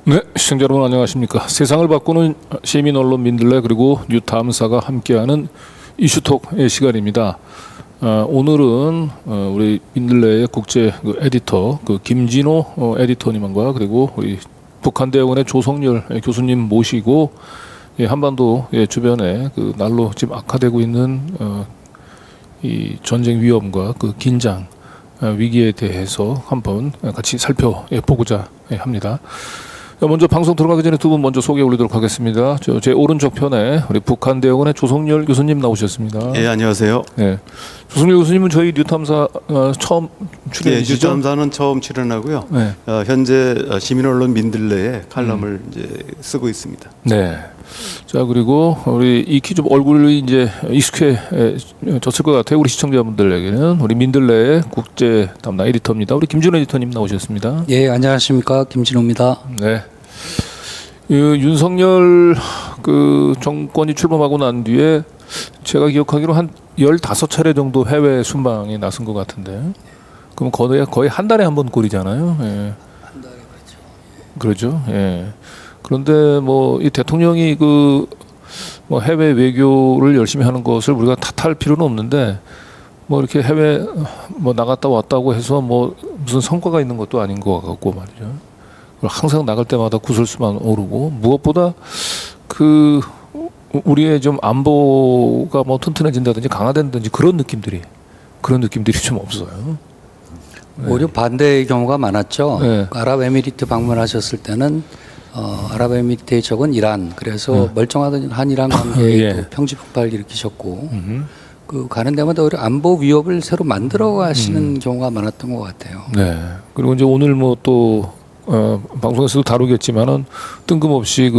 네, 시청자 여러분 안녕하십니까. 세상을 바꾸는 시민 언론 민들레 그리고 뉴탐사가 함께하는 이슈톡의 시간입니다. 오늘은 우리 민들레의 국제 에디터 김진호 에디터님과 그리고 우리 북한대학원의 조성열 교수님 모시고 한반도 주변에 날로 지금 악화되고 있는 이 전쟁 위험과 긴장 위기에 대해서 한번 같이 살펴보고자 합니다. 먼저 방송 들어가기 전에 두 분 먼저 소개 올리도록 하겠습니다. 제 오른쪽 편에 우리 북한대학원의 조성열 교수님 나오셨습니다. 네, 안녕하세요. 네, 조성열 교수님은 저희 뉴탐사 처음 출연이시죠? 네, 뉴탐사는 처음 출연하고요. 네. 현재 시민언론 민들레에 칼럼을 이제 쓰고 있습니다. 네. 자, 그리고 우리 익히 좀 얼굴이 이제 익숙해졌을 것 같아요. 우리 시청자분들에게는 우리 민들레의 국제 담당 에디터입니다. 우리 김진호 에디터님 나오셨습니다. 예, 안녕하십니까, 김진호입니다. 네. 윤석열 정권이 출범하고 난 뒤에 제가 기억하기로 한 15차례 정도 해외 순방에 나선 것 같은데, 그럼 거의 한 달에 한 번 꼴이잖아요. 예. 한 달에 그렇죠. 그렇죠. 예. 그런데 뭐 이 대통령이 뭐 해외 외교를 열심히 하는 것을 우리가 탓할 필요는 없는데, 뭐 이렇게 해외 뭐 나갔다 왔다고 해서 뭐 무슨 성과가 있는 것도 아닌 것 같고 말이죠. 항상 나갈 때마다 구설수만 오르고, 무엇보다 우리의 좀 안보가 뭐 튼튼해진다든지 강화된다든지 그런 느낌들이 좀 없어요. 오히려 반대의 경우가 많았죠. 네. 아랍에미리트 방문하셨을 때는 아랍에미리트의 적은 이란, 그래서 멀쩡하던 한이란 관계에 예. 또 평지 폭발 일으키셨고, 가는 데마다 오히려 안보 위협을 새로 만들어 가시는 경우가 많았던 것 같아요. 네. 그리고 이제 오늘 뭐 또 방송에서도 다루겠지만은 뜬금없이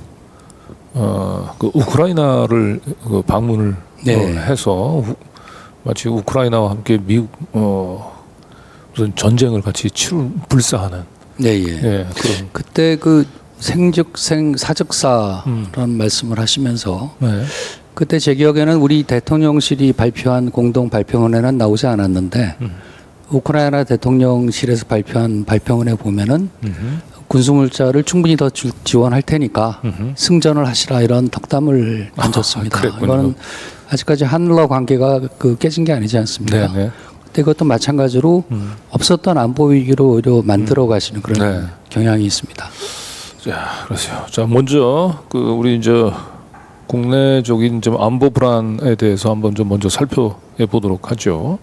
우크라이나를 방문을 네. 해서 마치 우크라이나와 함께 미국 무슨 전쟁을 같이 불사하는. 네, 예. 예, 그때 생즉생 사즉사라는 말씀을 하시면서, 네. 그때 제 기억에는 우리 대통령실이 발표한 공동 발표문에는 나오지 않았는데, 우크라이나 대통령실에서 발표한 발표문에 보면은 군수물자를 충분히 더 지원할 테니까 승전을 하시라, 이런 덕담을 던졌습니다. 이거는 아직까지 한러 관계가 깨진 게 아니지 않습니까? 네, 네. 그때 그것도 마찬가지로 없었던 안보 위기로 오히려 만들어 가시는 그런 경향이 있습니다. 자, 그러세요. 자, 먼저 우리 이제 국내적인 좀 안보 불안에 대해서 한번 좀 먼저 살펴보도록 하죠.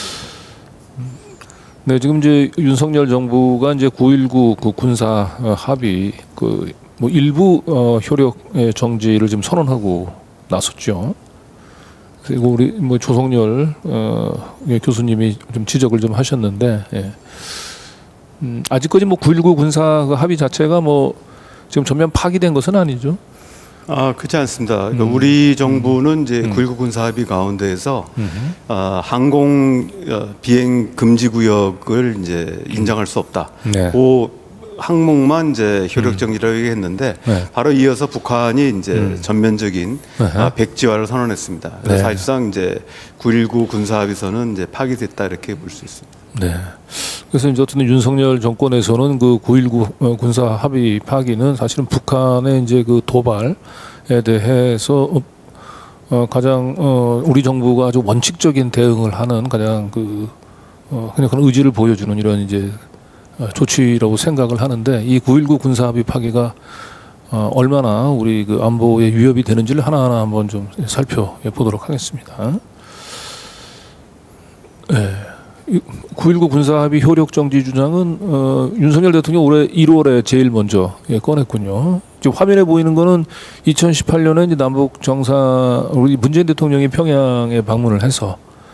네, 지금 이제 윤석열 정부가 이제 9.19 군사 합의 뭐 일부 효력의 정지를 지금 선언하고 나섰죠. 그리고 우리 뭐 조성열 교수님이 좀 지적을 좀 하셨는데, 예. 아직까지 뭐 9.19 군사 합의 자체가 뭐 지금 전면 파기된 것은 아니죠. 그렇지 않습니다. 그러니까 우리 정부는 이제 9.19 군사 합의 가운데에서 항공 비행 금지 구역을 이제 인정할 수 없다. 네. 그 항목만 이제 효력 정지라고 얘기했는데, 바로 이어서 북한이 이제 전면적인 백지화를 선언했습니다. 그래서 네. 사실상 이제 9.19 군사 합의서는 이제 파기됐다, 이렇게 볼 수 있습니다. 네. 그래서 이제 어쨌든 윤석열 정권에서는 9.19 군사 합의 파기는 사실은 북한의 이제 도발에 대해서 가장 우리 정부가 아주 원칙적인 대응을 하는 가장 그냥 그런 의지를 보여주는 이런 이제 조치라고 생각을 하는데, 이 9.19 군사 합의 파기가 얼마나 우리 안보에 위협이 되는지를 하나하나 한번 좀 살펴보도록 하겠습니다. 네. 9.19 군사합의 효력 정지 주장은 윤석열 대통령 올해 1월에 제일 먼저 꺼냈군요. 지금 화면에 보이는 거는 2018년에 이제 남북 우리 문재인 대통령이 평양에 방문을 해서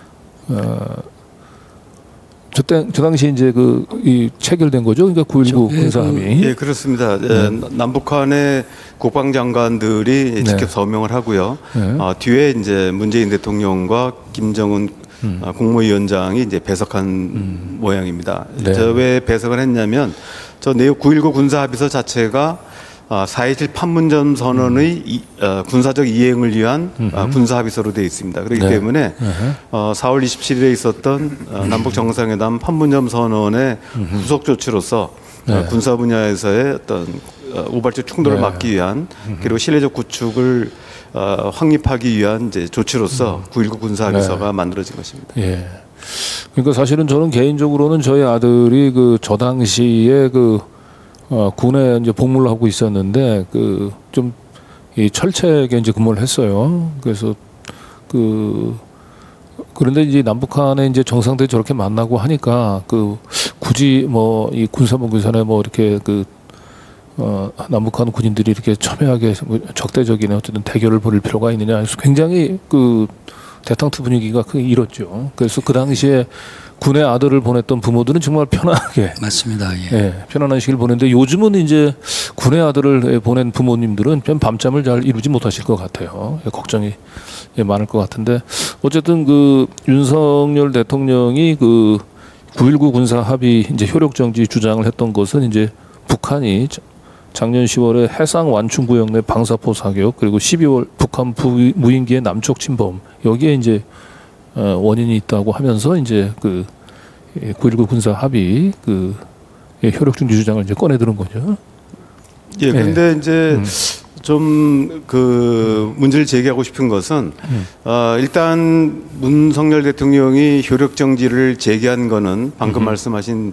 저 당시 이제 이 체결된 거죠. 그러니까 9.19 군사합의. 예, 그렇습니다. 남북한의 국방장관들이 직접 서명을 하고요. 뒤에 이제 문재인 대통령과 김정은 국무위원장이 이제 배석한 모양입니다. 네. 왜 배석을 했냐면, 내용 9.19 군사합의서 자체가 4.27 판문점 선언의 군사적 이행을 위한 군사합의서로 되어 있습니다. 그렇기 때문에 4월 27일에 있었던 남북 정상회담 판문점 선언의 후속 조치로서 군사 분야에서의 어떤 우발적 충돌을 막기 위한 그리고 신뢰적 구축을 확립하기 위한 이제 조치로서 9.19 군사합의서가 만들어진 것입니다. 예. 그러니까 사실은 저는 개인적으로는 저희 아들이 저 당시에 군에 이제 복무를 하고 있었는데 좀 이 철책에 이제 근무를 했어요. 그래서 그런데 이제 남북한의 이제 정상들이 저렇게 만나고 하니까 굳이 뭐 이 군사분계선에 뭐 이렇게 남북한 군인들이 이렇게 첨예하게 적대적인 어쨌든 대결을 벌일 필요가 있느냐 해서 굉장히 대탕트 분위기가 일었죠. 그래서 그 당시에 군에 아들을 보냈던 부모들은 정말 편안하게 맞습니다. 예. 예, 편안한 시기를 보냈는데 요즘은 이제 군에 아들을 보낸 부모님들은 밤잠을 잘 이루지 못하실 것 같아요. 걱정이 많을 것 같은데 어쨌든 윤석열 대통령이 9.19 군사 합의 이제 효력 정지 주장을 했던 것은 이제 북한이 작년 10월에 해상 완충구역 내 방사포 사격 그리고 12월 북한 무인기의 남쪽 침범 여기에 이제 원인이 있다고 하면서 이제 9.19 군사 합의 효력 중지 주장을 이제 꺼내드는 거죠. 예, 근데 이제 좀 문제를 제기하고 싶은 것은 일단 문석열 대통령이 효력 정지를 제기한 거는 방금 말씀하신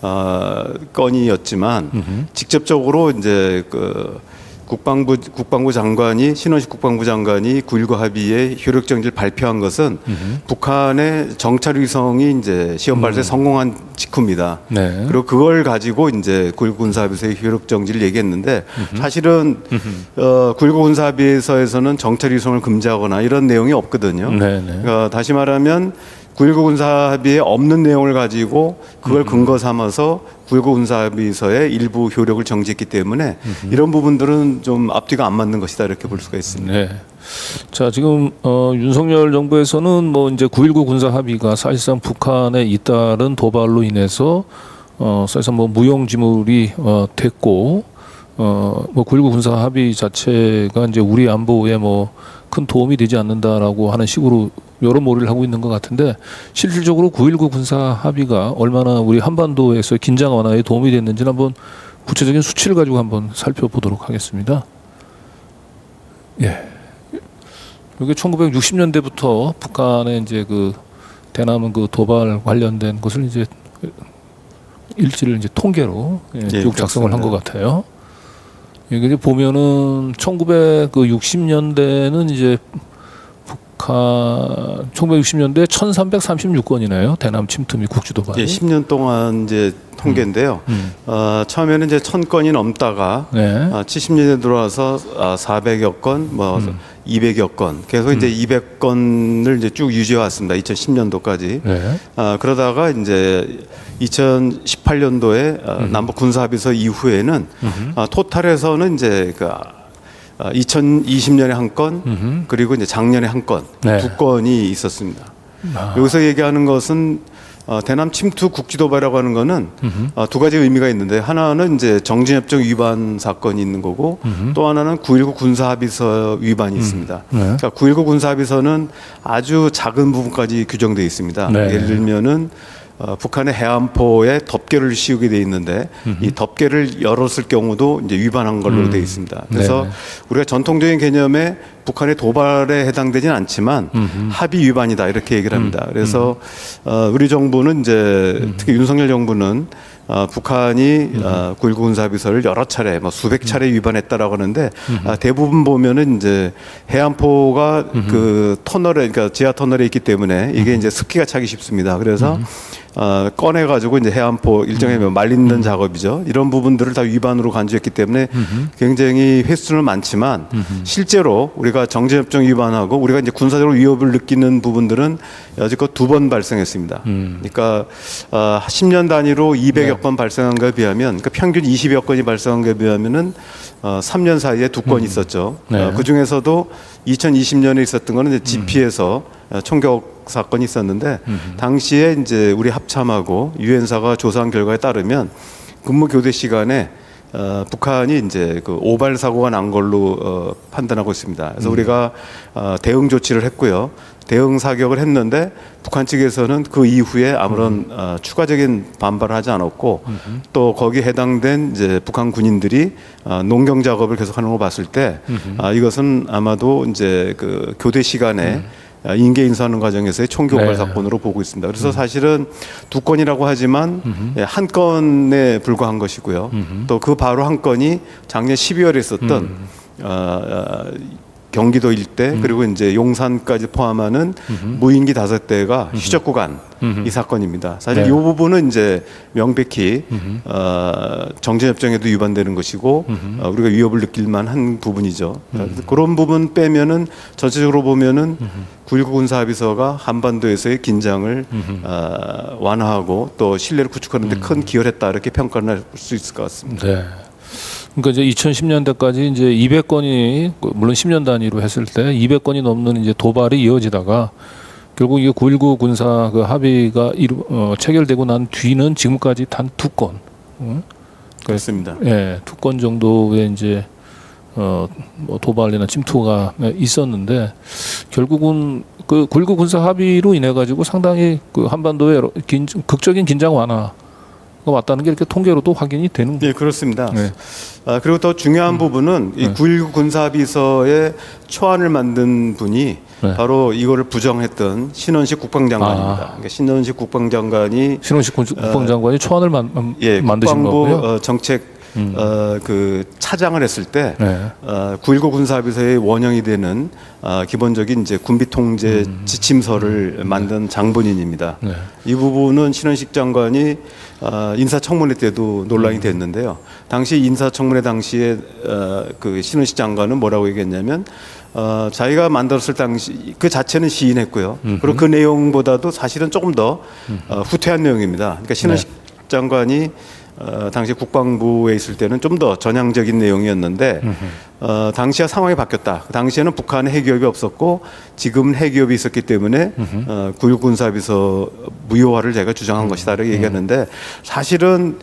건이었지만 직접적으로 이제 국방부 장관이 신원식 국방부 장관이 9.19 합의의 효력 정지를 발표한 것은 북한의 정찰 위성이 이제 시험 발사에 성공한 직후입니다. 네. 그리고 그걸 가지고 이제 9.19 군사 합의서의 효력 정지를 얘기했는데 사실은 9.19 군사 합의서에서는 정찰 위성을 금지하거나 이런 내용이 없거든요. 그러니까 다시 말하면 9.19 군사 합의에 없는 내용을 가지고 그걸 근거 삼아서 9.19 군사 합의서의 일부 효력을 정지했기 때문에 이런 부분들은 좀 앞뒤가 안 맞는 것이다 이렇게 볼 수가 있습니다. 네. 자, 지금 윤석열 정부에서는 뭐 이제 9.19 군사 합의가 사실상 북한에 잇따른 도발로 인해서 사실상 뭐 무용지물이 됐고 뭐 9.19 군사 합의 자체가 이제 우리 안보에 뭐 큰 도움이 되지 않는다라고 하는 식으로 여러 몰이를 하고 있는 것 같은데 실질적으로 9.19 군사 합의가 얼마나 우리 한반도에서 긴장 완화에 도움이 됐는지는 한번 구체적인 수치를 가지고 한번 살펴보도록 하겠습니다. 예. 이게 1960년대부터 북한의 이제 대남은 도발 관련된 것을 이제 일지를 이제 통계로 쭉 작성을 한 것 같아요. 이게 보면은 1960년대는 이제 북한 1960년대 1336건이네요. 대남 침투 및 국지 도발. 예, 10년 동안 이제 통계인데요. 처음에는 이제 1000건이 넘다가 70년대 들어와서 400여 건, 뭐 200여 건, 계속 이제 200건을 이제 쭉 유지해 왔습니다. 2010년도까지. 그러다가 이제 2018년도에 남북 군사 합의서 이후에는 토탈에서는 이제 2020년에 한 건, 그리고 이제 작년에 한 건, 두 건이 있었습니다. 여기서 얘기하는 것은 대남 침투 국지 도발이라고 하는 거는 두 가지 의미가 있는데 하나는 이제 정진협정 위반 사건이 있는 거고 또 하나는 9.19 군사 합의서 위반이 있습니다. 그러니까 9.19 군사 합의서는 아주 작은 부분까지 규정되어 있습니다. 예를 들면은 북한의 해안포에 덮개를 씌우게 돼 있는데 이 덮개를 열었을 경우도 이제 위반한 걸로 돼 있습니다. 그래서 우리가 전통적인 개념에 북한의 도발에 해당되지는 않지만 합의 위반이다 이렇게 얘기를 합니다. 그래서 우리 정부는 이제 특히 윤석열 정부는 북한이 9.19 군사합의서를 여러 차례, 뭐 수백 차례 위반했다라고 하는데 대부분 보면은 이제 해안포가 터널에, 그러니까 지하 터널에 있기 때문에 이게 이제 습기가 차기 쉽습니다. 그래서 꺼내가지고 이제 해안포 일정의 말리는 작업이죠. 이런 부분들을 다 위반으로 간주했기 때문에 굉장히 횟수는 많지만 실제로 우리가 정전협정 위반하고 우리가 이제 군사적으로 위협을 느끼는 부분들은 여지껏 2번 발생했습니다. 그러니까 10년 단위로 200여 건 발생한 것에 비하면, 그러니까 평균 20여 건이 발생한 것에 비하면은 3년 사이에 2건 있었죠. 그 중에서도 2020년에 있었던 거는 이제 GP에서 총격 사건이 있었는데 당시에 이제 우리 합참하고 유엔사가 조사한 결과에 따르면 근무 교대 시간에 북한이 이제 오발 사고가 난 걸로 판단하고 있습니다. 그래서 우리가 대응 조치를 했고요. 대응 사격을 했는데 북한 측에서는 그 이후에 아무런 추가적인 반발을 하지 않았고 또 거기에 해당된 이제 북한 군인들이 농경 작업을 계속하는 걸 봤을 때 이것은 아마도 이제 그 교대 시간에 인계 인사하는 과정에서의 총교발 네. 사건으로 보고 있습니다. 그래서 사실은 두 건이라고 하지만 예, 한 건에 불과한 것이고요. 또 그 바로 한 건이 작년 12월에 있었던 경기도 일대 그리고 이제 용산까지 포함하는 무인기 5대가 휴적 구간 이 사건입니다. 사실 네. 이 부분은 이제 명백히 정전협정에도 위반되는 것이고 우리가 위협을 느낄만 한 부분이죠. 그런 부분 빼면은 전체적으로 보면은 9.19 군사합의서가 한반도에서의 긴장을 완화하고 또 신뢰를 구축하는 데 큰 기여를 했다 이렇게 평가를 할 수 있을 것 같습니다. 네. 그러니까 이제 2010년대까지 이제 200건이 물론 10년 단위로 했을 때 200건이 넘는 이제 도발이 이어지다가 결국 이게 9.19 군사 그 합의가 체결되고 난 뒤는 지금까지 단 2건. 그렇습니다. 예, 2건 정도의 이제 뭐 도발이나 침투가 있었는데 결국은 그 9.19 군사 합의로 인해 가지고 상당히 그 한반도에 극적인 긴장 완화가 왔다는 게 이렇게 통계로도 확인이 되는 거예요. 네, 그렇습니다. 네. 그리고 더 중요한 부분은 이 9.19 군사합의서의 초안을 만든 분이 네. 바로 이거를 부정했던 신원식 국방장관입니다. 그러니까 신원식 국방장관이 신원식 국방장관이 초안을 예, 만드신 국방부 거고요. 정책 그 차장을 했을 때 네. 9.19 군사합의서의 원형이 되는 기본적인 이제 군비 통제 지침서를 만든 장본인입니다. 네. 이 부분은 신원식 장관이 인사청문회 때도 논란이 됐는데요. 당시 인사청문회 당시에 그 신원식 장관은 뭐라고 얘기했냐면 자기가 만들었을 당시 그 자체는 시인했고요. 그리고 그 내용보다도 사실은 조금 더 후퇴한 내용입니다. 그러니까 신원식 장관이 당시 국방부에 있을 때는 좀 더 전향적인 내용이었는데 당시와 상황이 바뀌었다. 당시에는 북한에 핵기업이 없었고 지금 핵기업이 있었기 때문에 9.19 군사합의서 무효화를 제가 주장한 것이다 이렇게 얘기했는데 사실은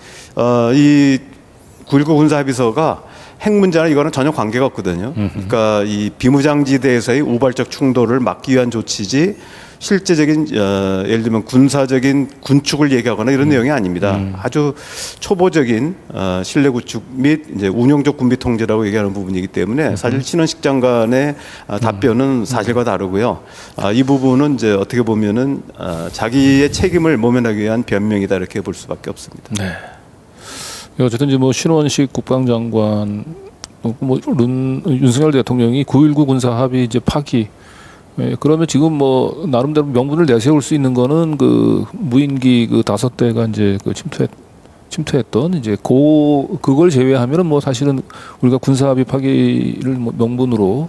이 9.19 군사합의서가 핵 문제는 이거는 전혀 관계가 없거든요. 그러니까 이 비무장지대에서의 우발적 충돌을 막기 위한 조치지 실제적인 예를 들면 군사적인 군축을 얘기하거나 이런 내용이 아닙니다. 아주 초보적인 신뢰 구축 및 이제 운용적 군비 통제라고 얘기하는 부분이기 때문에 사실 신원식 장관의 답변은 사실과 다르고요. 이 부분은 이제 어떻게 보면은 자기의 책임을 모면하기 위한 변명이다 이렇게 볼 수밖에 없습니다. 네. 어쨌든 이제 뭐 신원식 국방장관, 뭐 윤석열 대통령이 9.19 군사 합의 이제 파기. 예, 그러면 지금 뭐 나름대로 명분을 내세울 수 있는 거는 그 무인기 그 5대가 이제 그 침투했던 이제 그걸 제외하면은 뭐 사실은 우리가 군사 합의 파기를 뭐 명분으로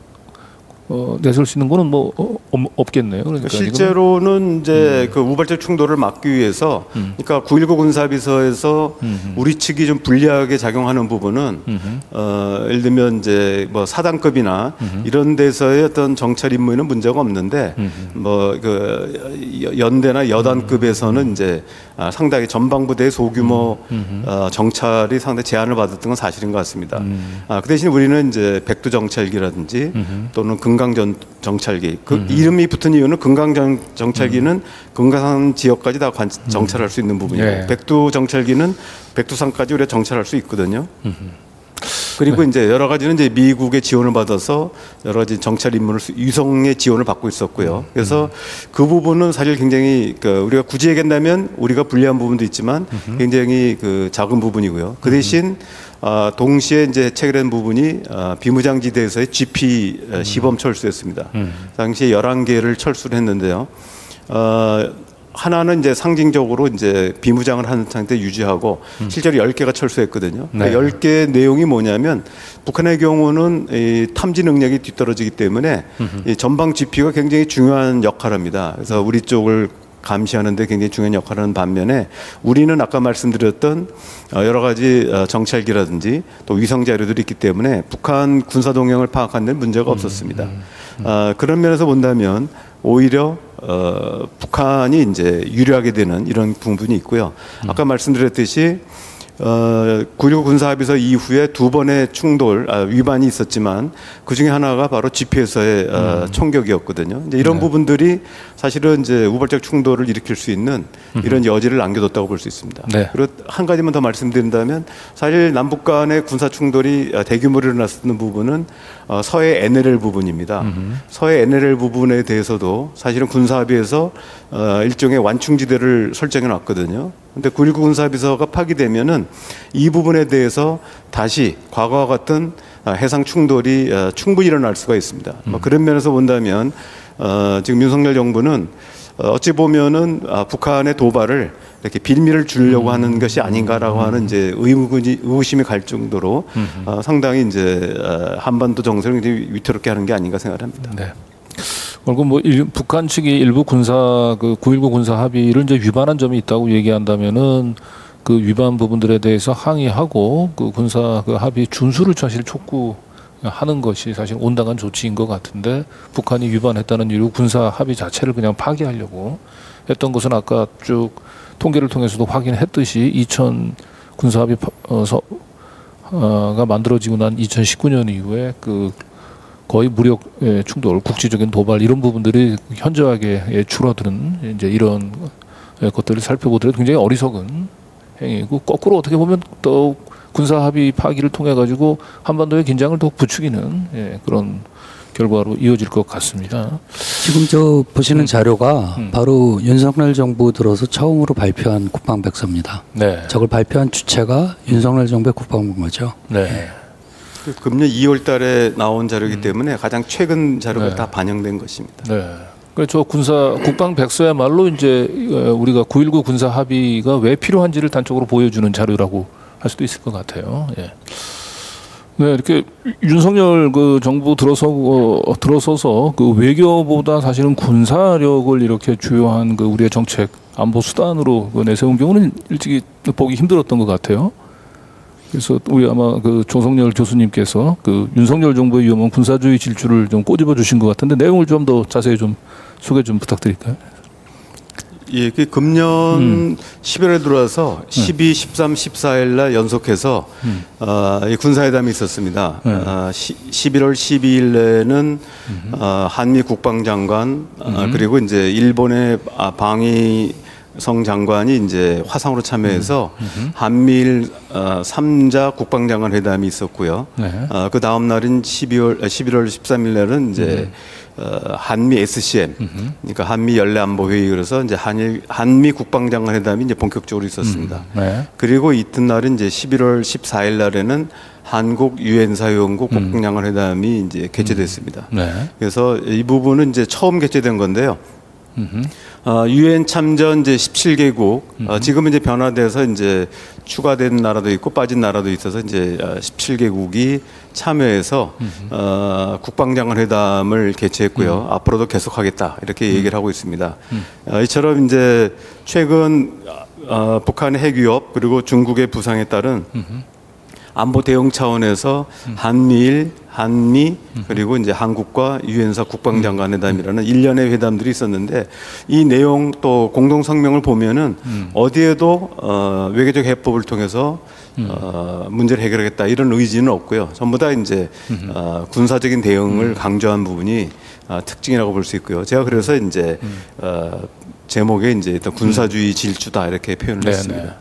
내세울 수 있는 거는 뭐 없겠네요. 그러니까 실제로는 이제 그 우발적 충돌을 막기 위해서, 그러니까 9.19 군사합의서에서 우리 측이 좀 불리하게 작용하는 부분은 예를 들면 이제 뭐 사단급이나 이런 데서의 어떤 정찰 임무에는 문제가 없는데 뭐 그 연대나 여단급에서는 이제 상당히 전방부대의 소규모 정찰이 상당히 제한을 받았던 건 사실인 것 같습니다. 그 대신 우리는 이제 백두 정찰기라든지 또는 금강 정찰기, 그 이름이 붙은 이유는 금강 정찰기는 금강산 지역까지 다 정찰할 수 있는 부분이고 네. 백두 정찰기는 백두산까지 우리가 정찰할 수 있거든요. 그리고 이제 여러 가지는 이제 미국의 지원을 받아서 여러 가지 정찰 임무를 위성의 지원을 받고 있었고요. 그래서 그 부분은 사실 굉장히 우리가 굳이 얘기한다면 우리가 불리한 부분도 있지만 굉장히 그 작은 부분이고요. 그 대신 동시에 이제 체결된 부분이 비무장지대에서의 GP 시범 철수였습니다. 당시에 11개를 철수를 했는데요. 하나는 이제 상징적으로 이제 비무장을 하는 상태 유지하고 실제로 10개가 철수했거든요. 네. 그러니까 10개 내용이 뭐냐면 북한의 경우는 이 탐지 능력이 뒤떨어지기 때문에 이 전방 GP가 굉장히 중요한 역할을 합니다. 그래서 우리 쪽을 감시하는 데 굉장히 중요한 역할을 하는 반면에 우리는 아까 말씀드렸던 여러 가지 정찰기라든지 또 위성 자료들이 있기 때문에 북한 군사 동향을 파악하는 데 문제가 없었습니다. 그런 면에서 본다면 오히려 북한이 이제 유리하게 되는 이런 부분이 있고요. 아까 말씀드렸듯이 9.19 군사합의서 이후에 두 번의 충돌, 위반이 있었지만 그 중에 하나가 바로 GPS의 총격이었거든요. 이제 이런 부분들이 사실은 이제 우발적 충돌을 일으킬 수 있는 이런 여지를 남겨뒀다고 볼 수 있습니다. 네. 그리고 한 가지만 더 말씀드린다면 사실 남북 간의 군사 충돌이 대규모로 일어났었던 부분은 서해 NLL 부분입니다. 서해 NLL 부분에 대해서도 사실은 군사합의에서 일종의 완충지대를 설정해 놨거든요. 근데 9.19 군사합의서가 파기되면은 이 부분에 대해서 다시 과거와 같은 해상 충돌이 충분히 일어날 수가 있습니다. 그런 면에서 본다면 지금 윤석열 정부는 어찌 보면은 북한의 도발을 이렇게 빌미를 주려고 하는 것이 아닌가라고 하는 이제 의구심이 갈 정도로 상당히 이제 한반도 정세를 굉장히 위태롭게 하는 게 아닌가 생각합니다. 네. 그리고 뭐 북한 측이 일부 군사 그 9.19 군사 합의를 이제 위반한 점이 있다고 얘기한다면은 그 위반 부분들에 대해서 항의하고 그 군사 그 합의 준수를 사실 촉구하는 것이 사실 온당한 조치인 것 같은데 북한이 위반했다는 이유 군사 합의 자체를 그냥 파기하려고 했던 것은 아까 쭉 통계를 통해서도 확인했듯이 2000 군사 합의가 만들어지고 난 2019년 이후에 그 거의 무력 충돌, 국지적인 도발 이런 부분들이 현저하게 줄어드는 이제 이런 것들을 살펴보더라도 굉장히 어리석은 행위고 거꾸로 어떻게 보면 또 군사 합의 파기를 통해 가지고 한반도의 긴장을 더욱 부추기는 그런 결과로 이어질 것 같습니다. 지금 저 보시는 자료가 바로 윤석열 정부 들어서 처음으로 발표한 국방백서입니다. 네. 저걸 발표한 주체가 윤석열 정부의 국방부죠. 네. 금년 2월 달에 나온 자료이기 때문에 가장 최근 자료가 다 반영된 것입니다. 네. 그래서 국방 백서야말로 이제 우리가 9.19 군사 합의가 왜 필요한지를 단적으로 보여주는 자료라고 할 수도 있을 것 같아요. 예. 네, 이렇게 윤석열 그 정부 들어서서 그 외교보다 사실은 군사력을 이렇게 주요한 그 우리의 정책 안보 수단으로 그 내세운 경우는 일찍이 보기 힘들었던 것 같아요. 그래서 우리 아마 그 조성열 교수님께서 그 윤석열 정부의 위험한 군사주의 질주를 좀 꼬집어 주신 것 같은데 내용을 좀 더 자세히 좀 소개 좀 부탁드릴까요? 예, 그 금년 10월에 들어와서 12, 13, 14일 날 연속해서 이 군사회담이 있었습니다. 11월 12일에는 한미 국방장관 그리고 이제 일본의 방위성 장관이 이제 화상으로 참여해서 한미일 3자 국방장관 회담이 있었고요. 그 다음 날인 11월 13일 날은 이제 한미 SCM, 그러니까 한미 연례안보회의 그래서 이제 한미 국방장관 회담이 이제 본격적으로 있었습니다. 그리고 이튿날은 이제 11월 14일 날에는 한국 유엔사회원국 국방장관 회담이 이제 개최됐습니다. 그래서 이 부분은 이제 처음 개최된 건데요. 유엔 참전 이제 17개국 지금은 이제 변화돼서 이제 추가된 나라도 있고 빠진 나라도 있어서 이제 17개국이 참여해서 국방장관 회담을 개최했고요. 앞으로도 계속하겠다 이렇게 얘기를 하고 있습니다. 이처럼 이제 최근 북한의 핵 위협 그리고 중국의 부상에 따른 안보 대응 차원에서 한미일, 한미 그리고 이제 한국과 유엔사 국방장관 회담이라는 일련의 회담들이 있었는데 이 내용 또 공동 성명을 보면은 어디에도 외교적 해법을 통해서 문제를 해결하겠다 이런 의지는 없고요. 전부 다 이제 군사적인 대응을 강조한 부분이 특징이라고 볼 수 있고요. 제가 그래서 이제 제목에 이제 일단 군사주의 질주다 이렇게 표현을 했습니다.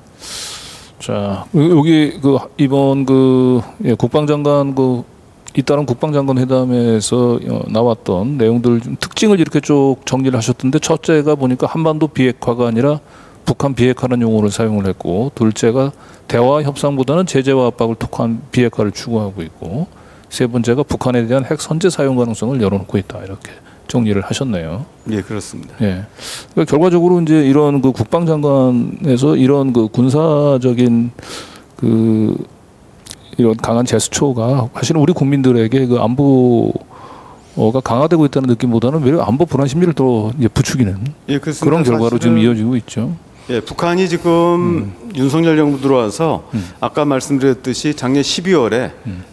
자, 여기 그 이번 그 국방장관 그 잇따른 국방장관 회담에서 나왔던 내용들 좀 특징을 이렇게 쭉 정리를 하셨던데 첫째가 보니까 한반도 비핵화가 아니라 북한 비핵화라는 용어를 사용을 했고 둘째가 대화 협상보다는 제재와 압박을 톡한 비핵화를 추구하고 있고 세 번째가 북한에 대한 핵 선제 사용 가능성을 열어놓고 있다 이렇게 정리를 하셨네요. 예, 그렇습니다. 예. 그러니까 결과적으로 이제 이런 그 국방장관에서 이런 그 군사적인 그 이런 강한 제스처가 사실은 우리 국민들에게 그 안보가 강화되고 있다는 느낌보다는 오히려 안보 불안 심리를 더 이제 부추기는 그런 결과로 지금 이어지고 있죠. 예, 북한이 지금 윤석열 정부 들어와서 아까 말씀드렸듯이 작년 12월에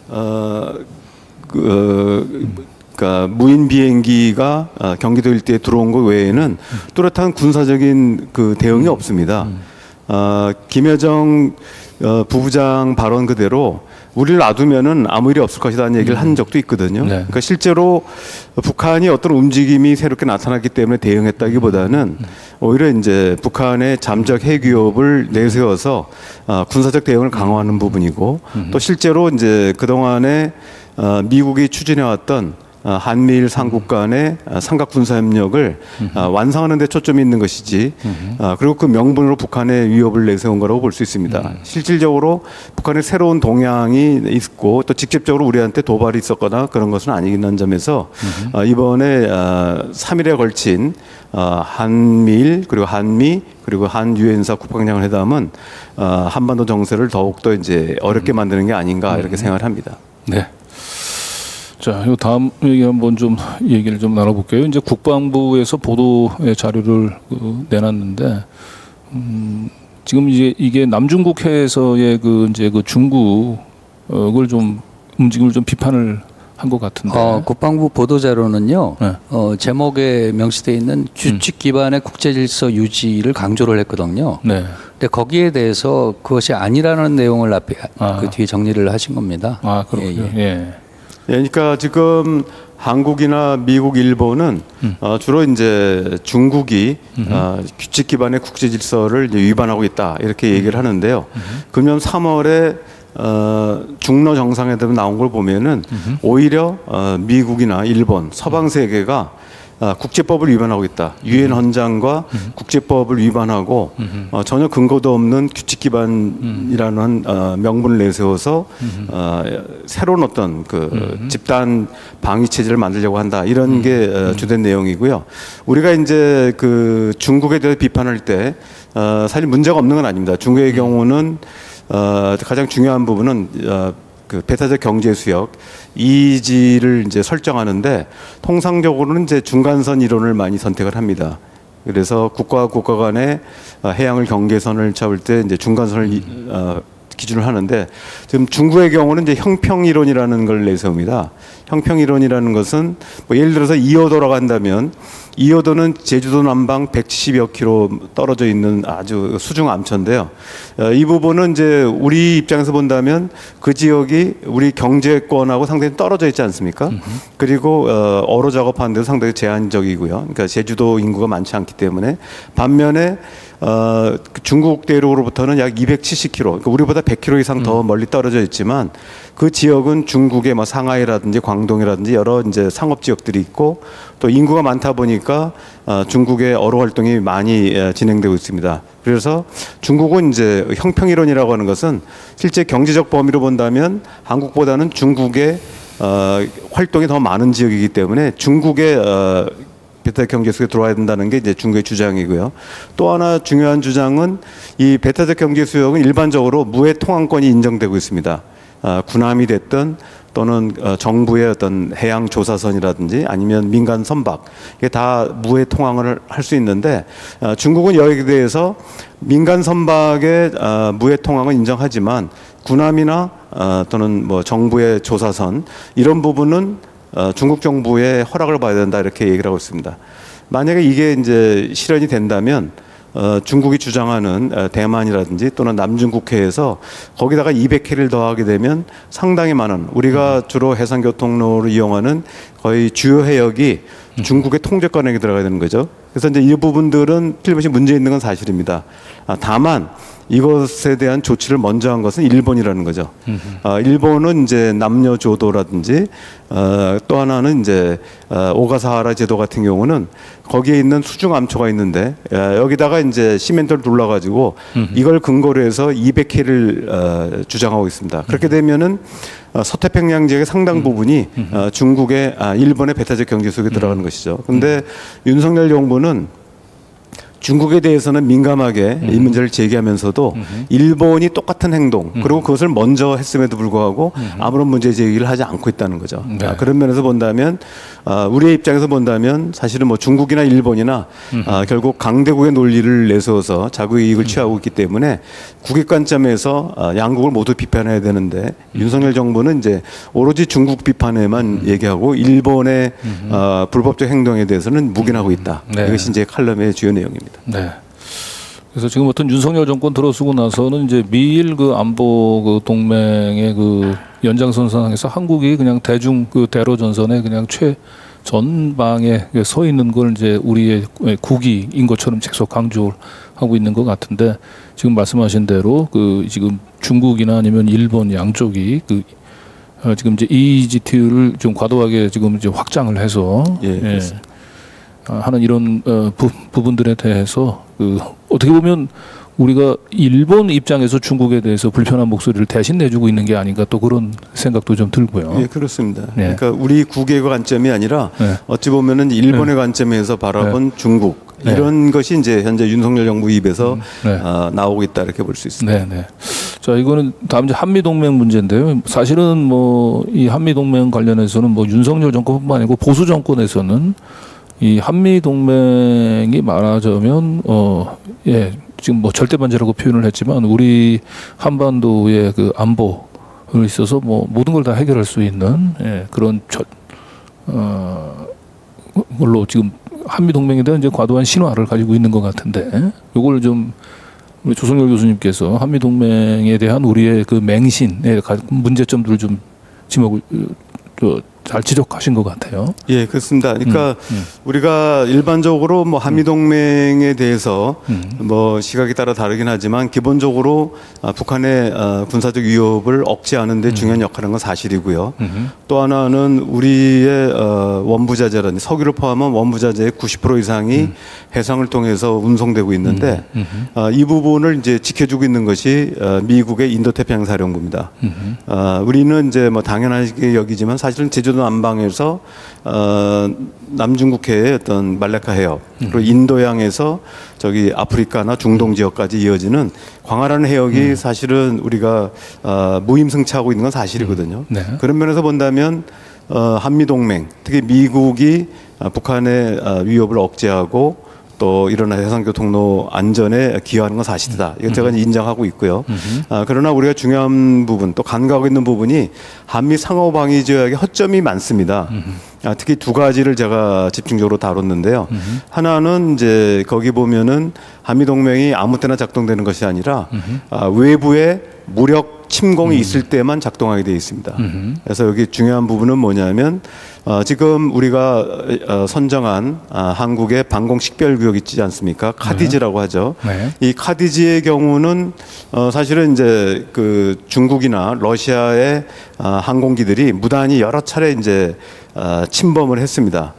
그러니까 무인 비행기가 경기도 일대에 들어온 것 외에는 뚜렷한 군사적인 그 대응이 없습니다. 김여정 부부장 발언 그대로 우리를 놔두면은 아무 일이 없을 것이라는 얘기를 한 적도 있거든요. 네. 그러니까 실제로 북한이 어떤 움직임이 새롭게 나타났기 때문에 대응했다기보다는 오히려 이제 북한의 잠적 핵 위협을 내세워서 군사적 대응을 강화하는 부분이고 또 실제로 이제 그 동안에 미국이 추진해왔던 한미일 삼국 간의 삼각 군사 협력을 완성하는 데 초점이 있는 것이지 그리고 그 명분으로 북한의 위협을 내세운 거라고 볼 수 있습니다. 실질적으로 북한의 새로운 동향이 있고 또 직접적으로 우리한테 도발이 있었거나 그런 것은 아니긴 점에서 이번에 3일에 걸친 한미일 그리고 한미 그리고 한 유엔사 국방장관 회담은 한반도 정세를 더욱더 이제 어렵게 만드는 게 아닌가 이렇게 생각을 합니다. 네. 자, 요 다음 얘기 한번 좀 얘기를 좀 나눠볼게요. 이제 국방부에서 보도의 자료를 내놨는데, 지금 이제 이게 남중국해에서의 이제 중국을 좀 움직임을 좀 비판을 한 것 같은데. 국방부 보도 자료는요. 네. 제목에 명시되어 있는 규칙 기반의 국제 질서 유지를 강조를 했거든요. 네. 근데 거기에 대해서 그것이 아니라는 내용을 앞에 그 뒤에 정리를 하신 겁니다. 아, 그렇군요. 예. 그러니까 지금 한국이나 미국, 일본은 주로 이제 중국이 규칙 기반의 국제 질서를 이제 위반하고 있다 이렇게 얘기를 하는데요. 금년 3월에 중러 정상회담에 나온 걸 보면은 오히려 미국이나 일본, 서방 세계가 국제법을 위반하고 있다. 유엔 헌장과 국제법을 위반하고 전혀 근거도 없는 규칙 기반이라는 명분을 내세워서 새로운 어떤 그 집단 방위 체제를 만들려고 한다. 이런 게 주된 내용이고요. 우리가 이제 그 중국에 대해서 비판할 때 사실 문제가 없는 건 아닙니다. 중국의 경우는 가장 중요한 부분은 그 배타적 경제 수역 EEZ를 이제 설정하는데 통상적으로는 이제 중간선 이론을 많이 선택을 합니다. 그래서 국가와 국가 간의 해양을 경계선을 잡을 때 이제 중간선을 기준을 하는데 지금 중국의 경우는 이제 형평 이론이라는 걸 내세웁니다. 형평 이론이라는 것은 뭐 예를 들어서 이어도라고 한다면 이어도는 제주도 남방 170여 킬로 떨어져 있는 아주 수중 암초인데요. 이 부분은 이제 우리 입장에서 본다면 그 지역이 우리 경제권하고 상당히 떨어져 있지 않습니까? 그리고 어로 작업하는 데도 상당히 제한적이고요. 그러니까 제주도 인구가 많지 않기 때문에 반면에 중국 대륙으로부터는 약 270km, 그러니까 우리보다 100km 이상 더 멀리 떨어져 있지만 그 지역은 중국의 뭐 상하이라든지 광동이라든지 여러 이제 상업 지역들이 있고 또 인구가 많다 보니까 중국의 어로 활동이 많이 진행되고 있습니다. 그래서 중국은 이제 형평 이론이라고 하는 것은 실제 경제적 범위로 본다면 한국보다는 중국의 활동이 더 많은 지역이기 때문에 중국의 배타적 경제 수역에 들어와야 된다는 게 이제 중국의 주장이고요. 또 하나 중요한 주장은 이 배타적 경제 수역은 일반적으로 무해 통항권이 인정되고 있습니다. 군함이 됐든 또는 정부의 어떤 해양 조사선이라든지 아니면 민간 선박 이게 다 무해 통항을 할 수 있는데 중국은 여기에 대해서 민간 선박의 무해 통항은 인정하지만 군함이나 또는 뭐 정부의 조사선 이런 부분은 중국 정부의 허락을 받아야 된다 이렇게 얘기를 하고 있습니다. 만약에 이게 이제 실현이 된다면 중국이 주장하는 대만이라든지 또는 남중국해에서 거기다가 200킬를 더하게 되면 상당히 많은 우리가 주로 해상교통로를 이용하는 거의 주요 해역이 중국의 통제권에 들어가야 되는 거죠. 그래서 이제 이 부분들은 틀림없이 문제 있는 건 사실입니다. 다만 이것에 대한 조치를 먼저 한 것은 일본이라는 거죠. 일본은 이제 남녀조도라든지 또 하나는 이제 오가사하라 제도 같은 경우는 거기에 있는 수중 암초가 있는데 여기다가 이제 시멘트를 둘러가지고 이걸 근거로 해서 200킬을 주장하고 있습니다. 그렇게 되면은 서태평양 지역의 상당 부분이 중국의 일본의 배타적 경제 속에 들어가는 것이죠. 그런데 윤석열 정부는 중국에 대해서는 민감하게 이 문제를 제기하면서도 일본이 똑같은 행동 그리고 그것을 먼저 했음에도 불구하고 아무런 문제 제기를 하지 않고 있다는 거죠. 네. 그런 면에서 본다면 우리의 입장에서 본다면 사실은 뭐 중국이나 일본이나 결국 강대국의 논리를 내세워서 자국의 이익을 취하고 있기 때문에 국익 관점에서 양국을 모두 비판해야 되는데 윤석열 정부는 이제 오로지 중국 비판에만 얘기하고 일본의 불법적 행동에 대해서는 묵인하고 있다. 네. 이것이 이제 칼럼의 주요 내용입니다. 네. 그래서 지금 어떤 윤석열 정권 들어서고 나서는 이제 미일 그 안보 그 동맹의 그 연장선상에서 한국이 그냥 대중 그 대로 전선에 그냥 최전방에 서 있는 걸 이제 우리의 국익인 것처럼 계속 강조하고 있는 것 같은데 지금 말씀하신 대로 그 지금 중국이나 아니면 일본 양쪽이 그 지금 이제 EEZT를 좀 과도하게 지금 이제 확장을 해서 하는 이런 부분들에 대해서 그 어떻게 보면 우리가 일본 입장에서 중국에 대해서 불편한 목소리를 대신 내주고 있는 게 아닌가 또 그런 생각도 좀 들고요. 예, 그렇습니다. 그러니까 우리 국외의 관점이 아니라 어찌 보면은 일본의 관점에서 바라본 중국 이런 것이 이제 현재 윤석열 정부 입에서 나오고 있다 이렇게 볼 수 있습니다. 네. 자, 이거는 다음 이제 한미 동맹 문제인데요. 사실은 뭐 이 한미 동맹 관련해서는 뭐 윤석열 정권뿐만 아니고 보수 정권에서는 이 한미 동맹이 말하자면 지금 뭐 절대 반제라고 표현을 했지만 우리 한반도의 그 안보에 있어서 뭐 모든 걸 다 해결할 수 있는 그런 걸로 지금 한미 동맹에 대한 이제 과도한 신화를 가지고 있는 것 같은데 이걸 좀 우리 조성열 교수님께서 한미 동맹에 대한 우리의 그 맹신의 문제점들을 좀 지목을 잘 지적하신 것 같아요. 예, 그렇습니다. 그러니까 우리가 일반적으로 뭐 한미 동맹에 대해서 뭐 시각에 따라 다르긴 하지만 기본적으로 북한의 군사적 위협을 억제하는 데 중요한 역할을 한 건 사실이고요. 또 하나는 우리의 원부자재라는 석유를 포함한 원부자재의 90% 이상이 해상을 통해서 운송되고 있는데 이 부분을 이제 지켜주고 있는 것이 미국의 인도태평양사령부입니다. 우리는 이제 뭐 당연하게 여기지만 사실은 제주도 남방에서 남중국해의 어떤 말레카 해협 그리고 인도양에서 저기 아프리카나 중동 지역까지 이어지는 광활한 해역이 사실은 우리가 무임승차하고 있는 건 사실이거든요. 그런 면에서 본다면 한미 동맹 특히 미국이 북한의 위협을 억제하고 또 이런 해상교통로 안전에 기여하는 건 사실이다. 이건 제가 인정하고 있고요. 그러나 우리가 중요한 부분 또 간과하고 있는 부분이 한미 상호방위 조약의 허점이 많습니다. 특히 두 가지를 제가 집중적으로 다뤘는데요. 하나는 이제 거기 보면은 한미 동맹이 아무 때나 작동되는 것이 아니라 외부에 무력 침공이 있을 때만 작동하게 되어 있습니다. 그래서 여기 중요한 부분은 뭐냐면 지금 우리가 선정한 한국의 방공 식별구역 있지 않습니까? 카디즈라고 하죠. 이 카디즈의 경우는 사실은 이제 그 중국이나 러시아의 항공기들이 무단히 여러 차례 이제 침범을 했습니다.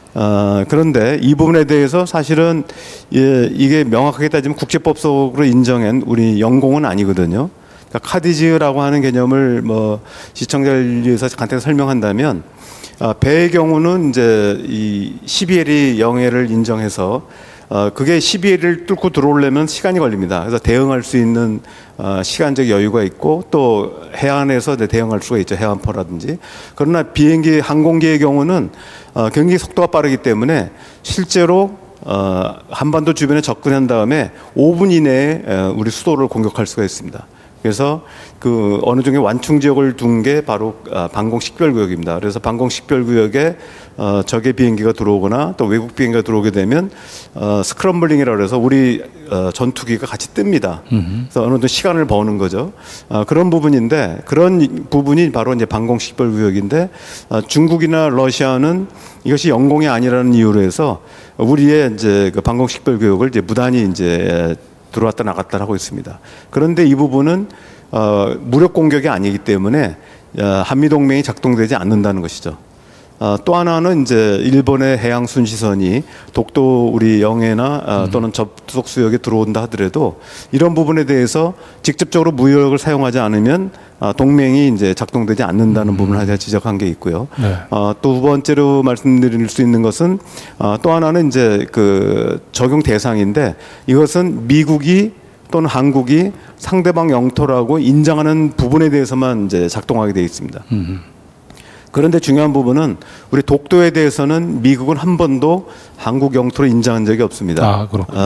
그런데 이 부분에 대해서 사실은 이게 명확하게 따지면 국제법속으로 인정한 우리 영공은 아니거든요. 그러니까 카디즈라고 하는 개념을 뭐 시청자를 위해서 간단히 설명한다면 배의 경우는 이제 이 CBL이 영해를 인정해서 그게 CBL을 뚫고 들어오려면 시간이 걸립니다. 그래서 대응할 수 있는 시간적 여유가 있고 또 해안에서 대응할 수가 있죠. 해안포라든지. 그러나 비행기, 항공기의 경우는 굉장히 속도가 빠르기 때문에 실제로 한반도 주변에 접근한 다음에 5분 이내에 우리 수도를 공격할 수가 있습니다. 그래서 그 어느 정도의 완충 지역을 둔 게 바로 방공 식별구역입니다. 그래서 방공 식별구역에 적의 비행기가 들어오거나 또 외국 비행기가 들어오게 되면 스크럼블링이라고 해서 우리 전투기가 같이 뜹니다. 그래서 어느 정도 시간을 버는 거죠. 그런 부분인데 그런 부분이 바로 이제 방공 식별구역인데 중국이나 러시아는 이것이 영공이 아니라는 이유로 해서 우리의 이제 그 방공 식별구역을 이제 무단히 이제 들어왔다 나갔다 하고 있습니다. 그런데 이 부분은 무력 공격이 아니기 때문에 한미 동맹이 작동되지 않는다는 것이죠. 또 하나는 이제 일본의 해양 순시선이 독도 우리 영해나 또는 접속 수역에 들어온다 하더라도 이런 부분에 대해서 직접적으로 무력을 사용하지 않으면 동맹이 이제 작동되지 않는다는 부분을 하나 지적한 게 있고요. 또 두 번째로 말씀드릴 수 있는 것은 또 하나는 이제 그 적용 대상인데 이것은 미국이 또는 한국이 상대방 영토라고 인정하는 부분에 대해서만 이제 작동하게 되어 있습니다. 그런데 중요한 부분은 우리 독도에 대해서는 미국은 한 번도 한국 영토로 인정한 적이 없습니다.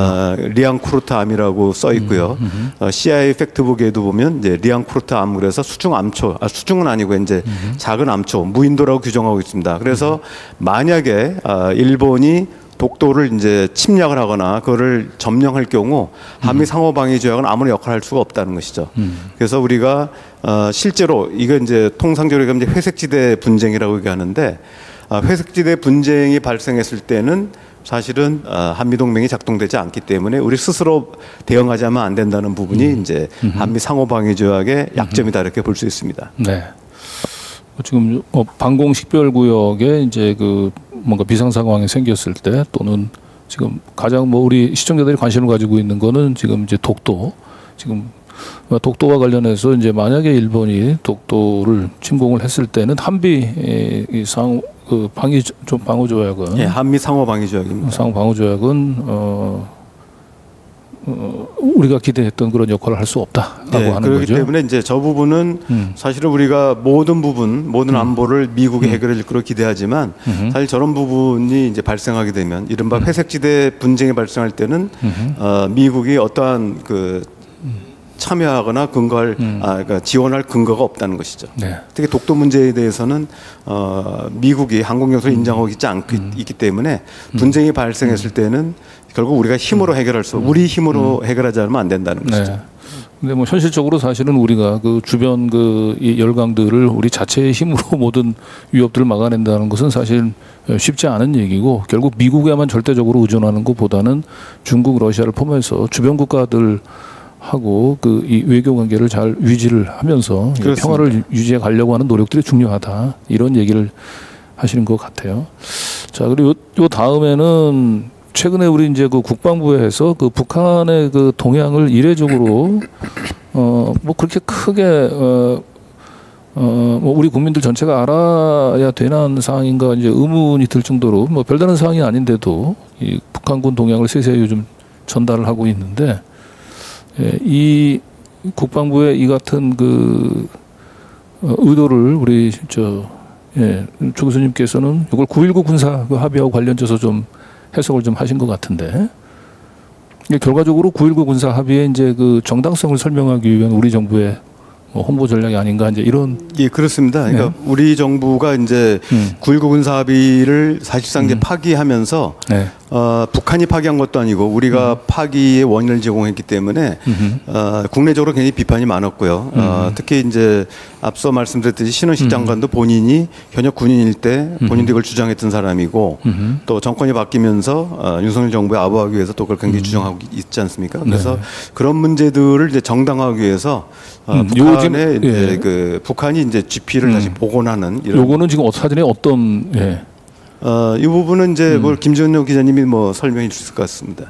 리앙쿠르트암이라고 써 있고요. CIA 팩트북에도 보면 이제 리앙쿠르트암 그래서 수중암초, 수중은 아니고 이제 작은 암초, 무인도라고 규정하고 있습니다. 그래서 만약에 일본이 독도를 이제 침략을 하거나 그거를 점령할 경우 한미 상호 방위 조약은 아무런 역할을 할 수가 없다는 것이죠. 그래서 우리가 실제로 이거 이제 통상적으로 이제 회색지대 분쟁이라고 얘기하는데 회색지대 분쟁이 발생했을 때는 사실은 한미 동맹이 작동되지 않기 때문에 우리 스스로 대응하지 하면 안 된다는 부분이 이제 한미 상호 방위 조약의 약점이다 이렇게 볼 수 있습니다. 네. 지금 방공 식별구역에 이제 그 뭔가 비상 상황이 생겼을 때 또는 지금 가장 뭐 우리 시청자들이 관심을 가지고 있는 거는 지금 이제 독도 지금 독도와 관련해서 이제 만약에 일본이 독도를 침공을 했을 때는 한미 상 그 방호 조약은 예, 한미 상호 방위 조약입니다. 상호 방호 조약은 우리가 기대했던 그런 역할을 할 수 없다라고 네, 하는 그렇기 거죠. 때문에 이제 저 부분은 사실은 우리가 모든 안보를 미국이 해결해 줄 거로 기대하지만 사실 저런 부분이 이제 발생하게 되면 이른바 회색지대 분쟁이 발생할 때는 미국이 어떠한 그 참여하거나 그러니까 지원할 근거가 없다는 것이죠. 네. 특히 독도 문제에 대해서는 미국이 항공연수를 인정하고 있기 때문에 분쟁이 발생했을 때는 결국 우리가 힘으로 해결할 우리 힘으로 해결하지 않으면 안 된다는 것이죠. 네. 근데 뭐 현실적으로 사실은 우리가 그 주변 이 열강들을 우리 자체의 힘으로 모든 위협들을 막아낸다는 것은 사실 쉽지 않은 얘기고 결국 미국에만 절대적으로 의존하는 것보다는 중국, 러시아를 포함해서 주변 국가들 하고 그 이 외교 관계를 잘 유지를 하면서 평화를 유지해 가려고 하는 노력들이 중요하다 이런 얘기를 하시는 것 같아요. 자 그리고 요 다음에는 최근에 우리 이제 그 국방부에서 그 북한의 그 동향을 이례적으로 뭐 그렇게 크게 뭐 우리 국민들 전체가 알아야 되는 사항인가 이제 의문이 들 정도로 뭐 별다른 사항이 아닌데도 이 북한군 동향을 세세히 요즘 전달을 하고 있는데. 예, 이 국방부의 이 같은 그 의도를 우리 조 교수님께서는 이걸 9.19 군사 그 합의하고 관련돼서 좀 해석을 좀 하신 것 같은데 결과적으로 9.19 군사 합의의 이제 그 정당성을 설명하기 위한 우리 정부의 홍보 전략이 아닌가 이제 이런. 예, 그렇습니다. 그러니까 우리 정부가 이제 9.19 군사 합의를 사실상 이제 파기하면서 북한이 파기한 것도 아니고 우리가 파기의 원인을 제공했기 때문에 국내적으로 굉장히 비판이 많았고요. 특히 이제 앞서 말씀드렸듯이 신원식 장관도 본인이 현역 군인일 때 본인도 이걸 주장했던 사람이고 또 정권이 바뀌면서 윤석열 정부에 아부하기 위해서 또 그걸 굉장히 주장하고 있지 않습니까? 그래서 그런 문제들을 이제 정당화하기 위해서 북한의 이제 그 북한이 이제 GP를 다시 복원하는 이런. 요거는 지금 사전에 어떤 이 부분은 이제 뭘 김준호 기자님이 뭐 설명해 주실 것 같습니다.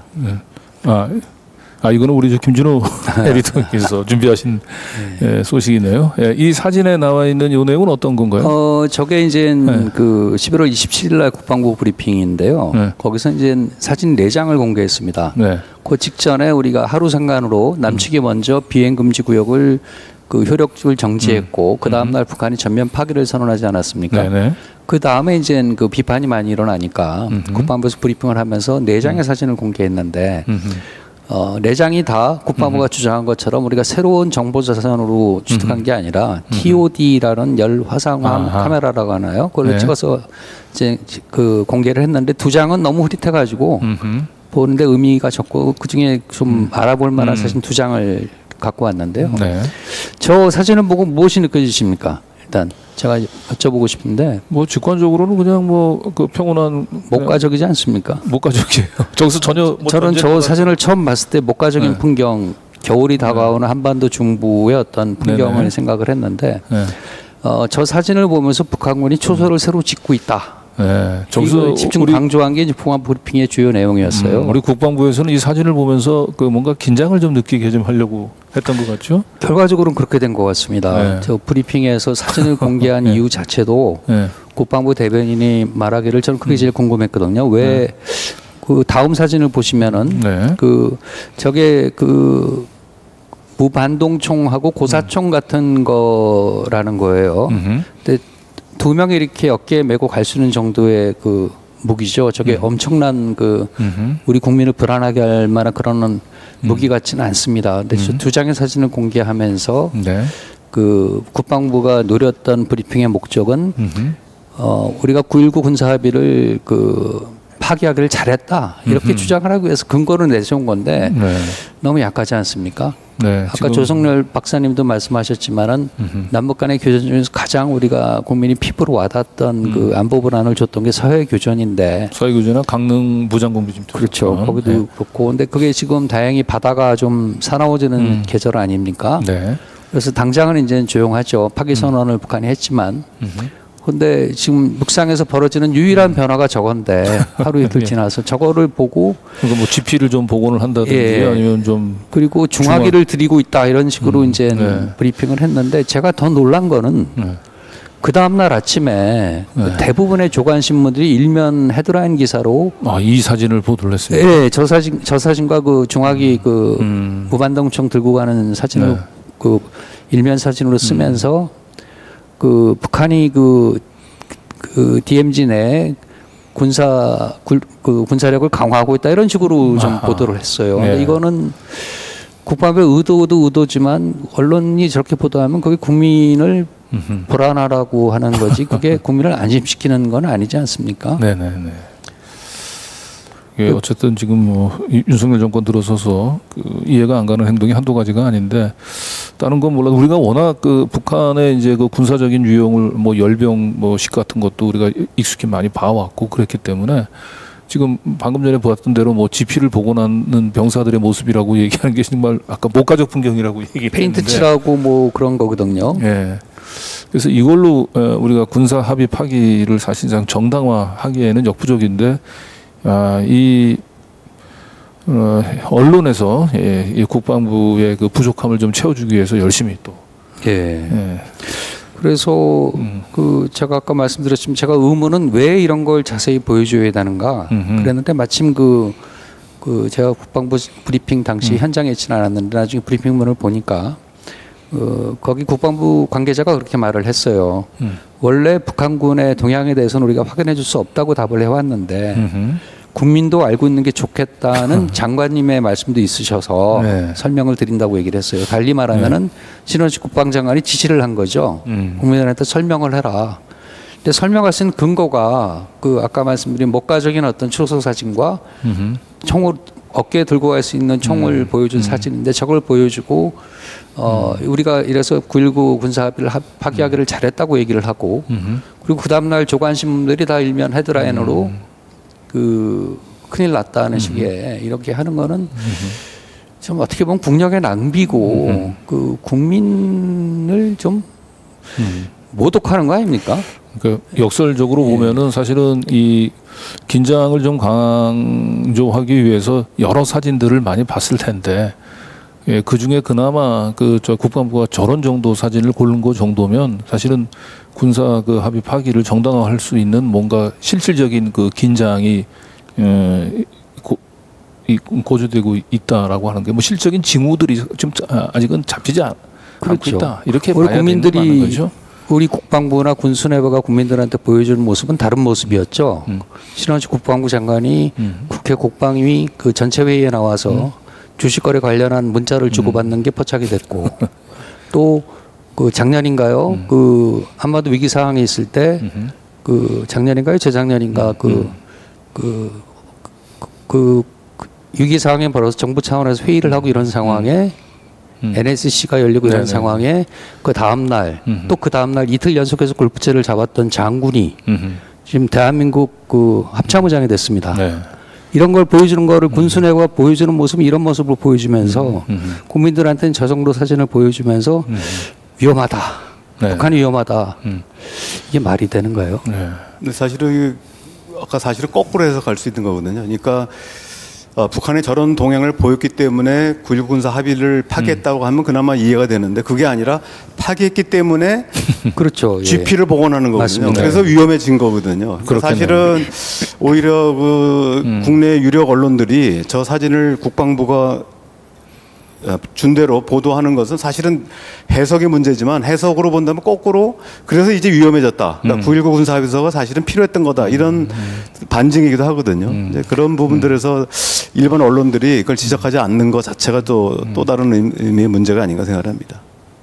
이거는 우리 김준호 에디터께서 준비하신 소식이네요. 이 사진에 나와 있는 이 내용은 어떤 건가요? 저게 이제 그 11월 27일 날 국방부 브리핑인데요. 거기서 이제 사진 4장을 공개했습니다. 그 직전에 우리가 하루 상간으로 남측이 먼저 비행 금지 구역을 그 효력을 정지했고 그 다음 날 북한이 전면 파기를 선언하지 않았습니까? 그 다음에 이제 그 비판이 많이 일어나니까 국방부에서 브리핑을 하면서 4장의 사진을 공개했는데 4장이 다 국방부가 주장한 것처럼 우리가 새로운 정보 자산으로 취득한 게 아니라 TOD라는 열 화상화 카메라라고 하나요? 그걸 찍어서 이제 그 공개를 했는데 2장은 너무 흐릿해가지고 보는데 의미가 적고 그 중에 좀 알아볼 만한 사진 2장을 갖고 왔는데요. 저 사진을 보고 무엇이 느껴지십니까? 일단 제가 여쭤보고 싶은데 뭐 직관적으로는 그냥 뭐 그 평온한 목가적이지 않습니까? 목가적이에요. 저기서 전혀 저는 저 사진을 처음 봤을 때 목가적인 풍경, 겨울이 다가오는 한반도 중부의 어떤 풍경을 생각을 했는데 저 사진을 보면서 북한군이 초소를 새로 짓고 있다. 저기서 집중 강조한 게 풍화 브리핑의 주요 내용이었어요. 우리 국방부에서는 이 사진을 보면서 그 뭔가 긴장을 좀 느끼게 좀 하려고 했던 것 같죠? 결과적으로는 그렇게 된 것 같습니다. 저 브리핑에서 사진을 공개한 이유 자체도 국방부 대변인이 말하기를 저는 그게 제일 궁금했거든요. 왜 그 다음 사진을 보시면은 그 저게 그 무반동총하고 고사총 같은 거라는 거예요. 근데 2명이 이렇게 어깨에 메고 갈 수 있는 정도의 그 무기죠. 저게 엄청난 그 우리 국민을 불안하게 할 만한 그런 무기 같지는 않습니다. 근데 저 2장의 사진을 공개하면서 그 국방부가 노렸던 브리핑의 목적은 우리가 9.19 군사 합의를 그 파기하기를 잘했다 이렇게 주장을 하기 위해서 근거를 내세운 건데 네. 너무 약하지 않습니까? 네, 아까 조성렬 박사님도 말씀하셨지만은 남북 간의 교전 중에서 가장 우리가 국민이 피부로 와닿았던 그 안보 불안을 줬던 게 서해 교전인데. 서해 교전이나 강릉 무장공비 지금 그렇죠. 거기도 네. 그렇고. 근데 그게 지금 다행히 바다가 좀 사나워지는 계절 아닙니까? 네. 그래서 당장은 이제는 조용하죠. 파기 선언을 북한이 했지만. 근데 지금 묵상에서 벌어지는 유일한 변화가 저건데 하루 이틀 지나서 저거를 보고 그러니까 뭐 GP를 좀 복원을 한다든지 예. 아니면 좀 그리고 중화기를 드리고 있다 이런 식으로 이제 네. 브리핑을 했는데 제가 더 놀란 거는 그 다음 날 아침에 네. 대부분의 조간 신문들이 일면 헤드라인 기사로 이 사진을 보도를 했습니다. 예, 저 사진과 그 중화기 그 무반동총 들고 가는 사진을 네. 그 일면 사진으로 쓰면서 그 북한이 그 DMZ 내 군사력을 강화하고 있다 이런 식으로 좀 보도를 했어요. 네. 근데 이거는 국방부의 의도지만 언론이 저렇게 보도하면 그게 국민을 불안하라고 하는 거지 그게 국민을 안심시키는 건 아니지 않습니까? 네네네. 예, 어쨌든 지금 뭐 윤석열 정권 들어서서 그 이해가 안 가는 행동이 한두 가지가 아닌데 다른 건 몰라도 우리가 워낙 그 북한의 이제 그 군사적인 유형을 뭐 열병 뭐식 같은 것도 우리가 익숙히 많이 봐왔고 그랬기 때문에 지금 방금 전에 보았던 대로 뭐 GP를 복원하는 병사들의 모습이라고 얘기하는 게 정말 아까 목가적 풍경이라고 얘기했는데 페인트 칠하고 뭐 그런 거거든요. 예. 그래서 이걸로 우리가 군사 합의 파기를 사실상 정당화하기에는 역부족인데 이 언론에서 이 국방부의 그 부족함을 좀 채워주기 위해서 열심히 또. 예. 그래서 그 제가 아까 말씀드렸지만 제가 의문은 왜 이런 걸 자세히 보여줘야 되는가 그랬는데 마침 그 제가 국방부 브리핑 당시 현장에 있지는 않았는데 나중에 브리핑문을 보니까 거기 국방부 관계자가 그렇게 말을 했어요. 원래 북한군의 동향에 대해서는 우리가 확인해 줄 수 없다고 답을 해왔는데 국민도 알고 있는 게 좋겠다는 장관님의 말씀도 있으셔서 네. 설명을 드린다고 얘기를 했어요. 달리 말하면은 신원식 국방장관이 지시를 한 거죠. 국민들한테 설명을 해라. 근데 설명할 수 있는 근거가 그 아까 말씀드린 목가적인 어떤 추석 사진과 총을 어깨에 들고 갈 수 있는 총을 보여준 사진인데 저걸 보여주고 우리가 이래서 9.19 군사합의를 파기하기를 잘했다고 얘기를 하고 그리고 그 다음날 조간신문들이 다 일면 헤드라인으로 그 큰일 났다는 식의 이렇게 하는 거는 좀 어떻게 보면 국력의 낭비고 그 국민을 좀 모독하는 거 아닙니까? 그러니까 역설적으로 보면은 사실은 이 긴장을 좀 강조하기 위해서 여러 사진들을 많이 봤을 텐데 예, 그 중에 그나마 저 국방부가 저런 정도 사진을 고른 거 정도면 사실은 군사 그 합의 파기를 정당화할 수 있는 뭔가 실질적인 그 긴장이 고조되고 있다라고 하는 게 뭐 실적인 징후들이 좀 아직은 잡히지 않고 있다 이렇게 우리 봐야 국민들이 되는 거죠. 우리 국방부나 군수내부가 국민들한테 보여주는 모습은 다른 모습이었죠. 신원식 국방부 장관이 국회 국방위 그 전체 회의에 나와서 주식거래 관련한 문자를 주고받는 게 포착이 됐고 또 그 작년인가요? 그 한반도 위기 상황에 있을 때 그 작년인가요? 재작년인가 그 위기 상황에 벌어서 정부 차원에서 회의를 하고 이런 상황에 NSC가 열리고 이런 상황에 그 다음 날 또 그 다음 날 이틀 연속해서 골프채를 잡았던 장군이 지금 대한민국 그 합참의장이 됐습니다. 네. 이런 걸 보여주는 거를 군수내가 보여주는 모습은 이런 모습을 보여주면서 국민들한테는 저 정도 사진을 보여주면서 위험하다. 네. 북한이 위험하다. 이게 말이 되는가요? 네. 근데 사실은 아까 사실은 거꾸로 해서 갈 수 있는 거거든요. 그러니까 북한의 저런 동향을 보였기 때문에 9.19 군사 합의를 파기했다고 하면 그나마 이해가 되는데 그게 아니라 파기했기 때문에 그렇죠. GP를 예. 복원하는 거거든요. 맞습니다. 그래서 위험해진 거거든요. 사실은 오히려 그 국내 유력 언론들이 저 사진을 국방부가 준 대로 보도하는 것은 사실은 해석의 문제지만 해석으로 본다면 거꾸로 그래서 이제 위험해졌다. 그러니까 9.19 군사합의서가 사실은 필요했던 거다. 이런 반증이기도 하거든요. 이제 그런 부분들에서 일반 언론들이 그걸 지적하지 않는 것 자체가 또 다른 의미의 문제가 아닌가 생각합니다.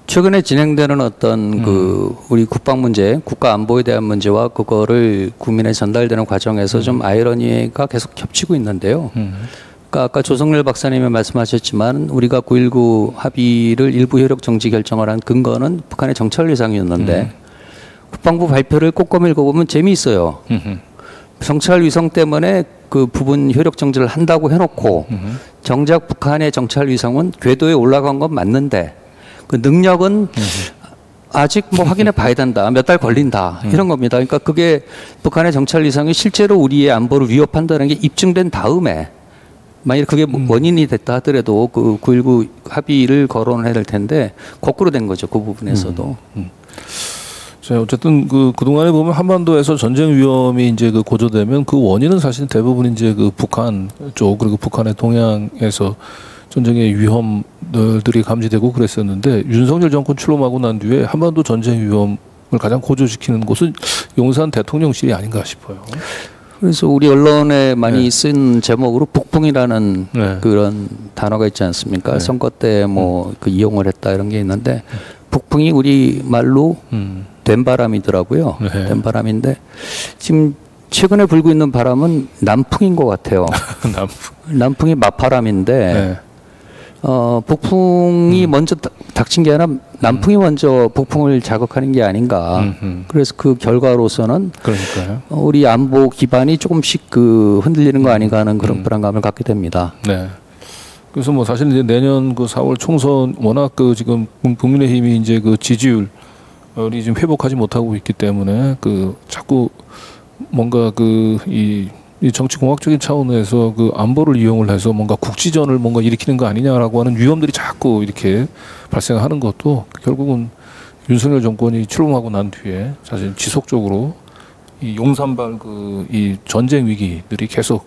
최근에 진행되는 어떤 그 우리 국방 문제, 국가 안보에 대한 문제와 그거를 국민에 전달되는 과정에서 좀 아이러니가 계속 겹치고 있는데요. 그러니까 아까 조성렬 박사님이 말씀하셨지만 우리가 9.19 합의를 일부 효력 정지 결정을 한 근거는 북한의 정찰 위상이었는데 국방부 발표를 꼼꼼히 읽어보면 재미있어요. 정찰 위성 때문에 그 부분 효력 정지를 한다고 해놓고 정작 북한의 정찰 위성은 궤도에 올라간 건 맞는데 그 능력은 아직 뭐 확인해 봐야 된다. 몇 달 걸린다. 이런 겁니다. 그러니까 그게 북한의 정찰 위성이 실제로 우리의 안보를 위협한다는 게 입증된 다음에 만약 그게 원인이 됐다 하더라도 그 9.19 합의를 거론해야 될 텐데 거꾸로 된 거죠. 그 부분에서도. 자, 어쨌든 그동안에 보면 한반도에서 전쟁 위험이 이제 고조되면 그 원인은 사실 대부분 이제 북한 쪽 그리고 북한의 동향에서 전쟁의 위험들이 감지되고 그랬었는데 윤석열 정권 출범하고 난 뒤에 한반도 전쟁 위험을 가장 고조시키는 곳은 용산 대통령실이 아닌가 싶어요. 그래서 우리 언론에 많이 쓴 제목으로 북풍이라는 그런 단어가 있지 않습니까? 선거 때 뭐 그 이용을 했다 이런 게 있는데 북풍이 우리 말로 된바람이더라고요. 된바람인데 지금 최근에 불고 있는 바람은 남풍인 것 같아요. 남풍이 맞바람인데 북풍이 먼저 닥친 게 아니라 남풍이 먼저 북풍을 자극하는 게 아닌가. 그래서 그 결과로서는 그러니까요. 우리 안보 기반이 조금씩 그 흔들리는 거 아닌가 하는 그런 불안감을 갖게 됩니다. 네. 그래서 뭐 사실 이제 내년 4월 총선 워낙 지금 국민의힘이 이제 지지율이 지금 회복하지 못하고 있기 때문에 자꾸 뭔가 이 정치 공학적인 차원에서 안보를 이용을 해서 뭔가 국지전을 뭔가 일으키는 거 아니냐라고 하는 위험들이 자꾸 이렇게 발생하는 것도 결국은 윤석열 정권이 출범하고 난 뒤에 사실 지속적으로 이 용산발 이 전쟁 위기들이 계속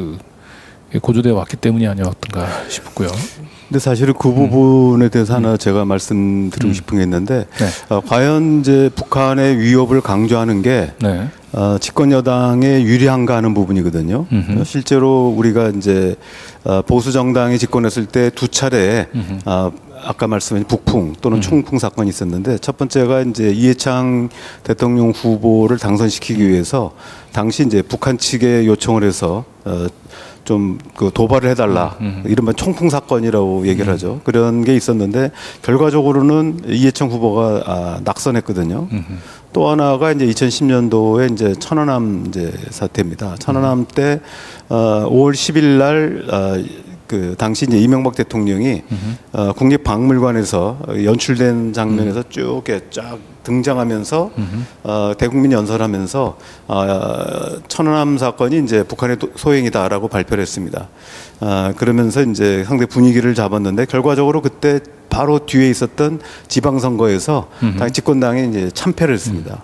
고조되어 왔기 때문이 아니었던가 싶고요. 근데 사실은 그 부분에 대해서 하나 제가 말씀드리고 싶은 게 있는데 과연 이제 북한의 위협을 강조하는 게 집권 여당에 유리한가 하는 부분이거든요. 실제로 우리가 이제 보수 정당이 집권했을 때 두 차례 아까 말씀하신 북풍 또는 총풍 사건이 있었는데 첫 번째가 이제 이해창 대통령 후보를 당선시키기 위해서 당시 이제 북한 측에 요청을 해서 좀 도발을 해달라. 이른바 총풍 사건이라고 얘기를 하죠. 그런 게 있었는데 결과적으로는 이해창 후보가 낙선했거든요. 또 하나가 이제 2010년도에 이제 천안함 이제 사태입니다. 천안함 때 5월 10일 날 당시 이제 이명박 대통령이 국립박물관에서 연출된 장면에서 쭉 이렇게 쫙 등장하면서 대국민 연설하면서 천안함 사건이 이제 북한의 소행이다라고 발표를 했습니다. 그러면서 이제 상당히 분위기를 잡았는데 결과적으로 그때 바로 뒤에 있었던 지방선거에서 당 집권당이 이제 참패를 했습니다.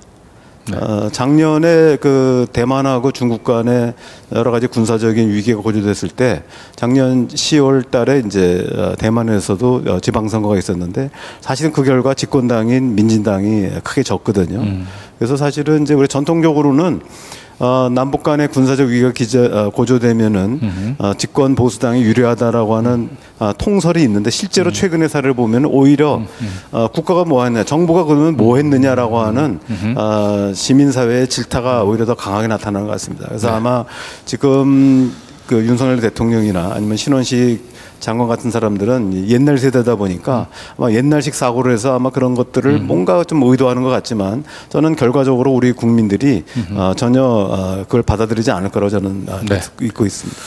작년에 대만하고 중국 간에 여러 가지 군사적인 위기가 고조됐을 때 작년 10월 달에 이제 대만에서도 지방선거가 있었는데 사실은 그 결과 집권당인 민진당이 크게 졌거든요. 그래서 사실은 이제 우리 전통적으로는 남북 간의 군사적 위기가 고조되면은 집권 보수당이 유리하다라고 하는 통설이 있는데 실제로 최근의 사례를 보면 오히려 국가가 뭐 했냐, 정부가 그러면 뭐 했느냐라고 하는 시민사회의 질타가 오히려 더 강하게 나타나는 것 같습니다. 그래서 아마 지금 윤석열 대통령이나 아니면 신원식 장관 같은 사람들은 옛날 세대다 보니까 아마 옛날식 사고를 해서 아마 그런 것들을 뭔가 좀 의도하는 것 같지만 저는 결과적으로 우리 국민들이 전혀 그걸 받아들이지 않을 거라고 저는 믿고 있습니다.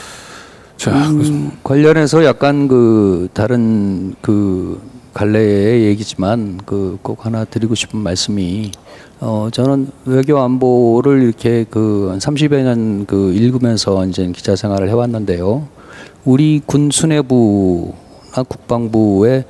자, 관련해서 약간 다른 갈래의 얘기지만 꼭 하나 드리고 싶은 말씀이 저는 외교 안보를 이렇게 한 30여 년 읽으면서 이제 기자 생활을 해왔는데요. 우리 군 수뇌부나 국방부의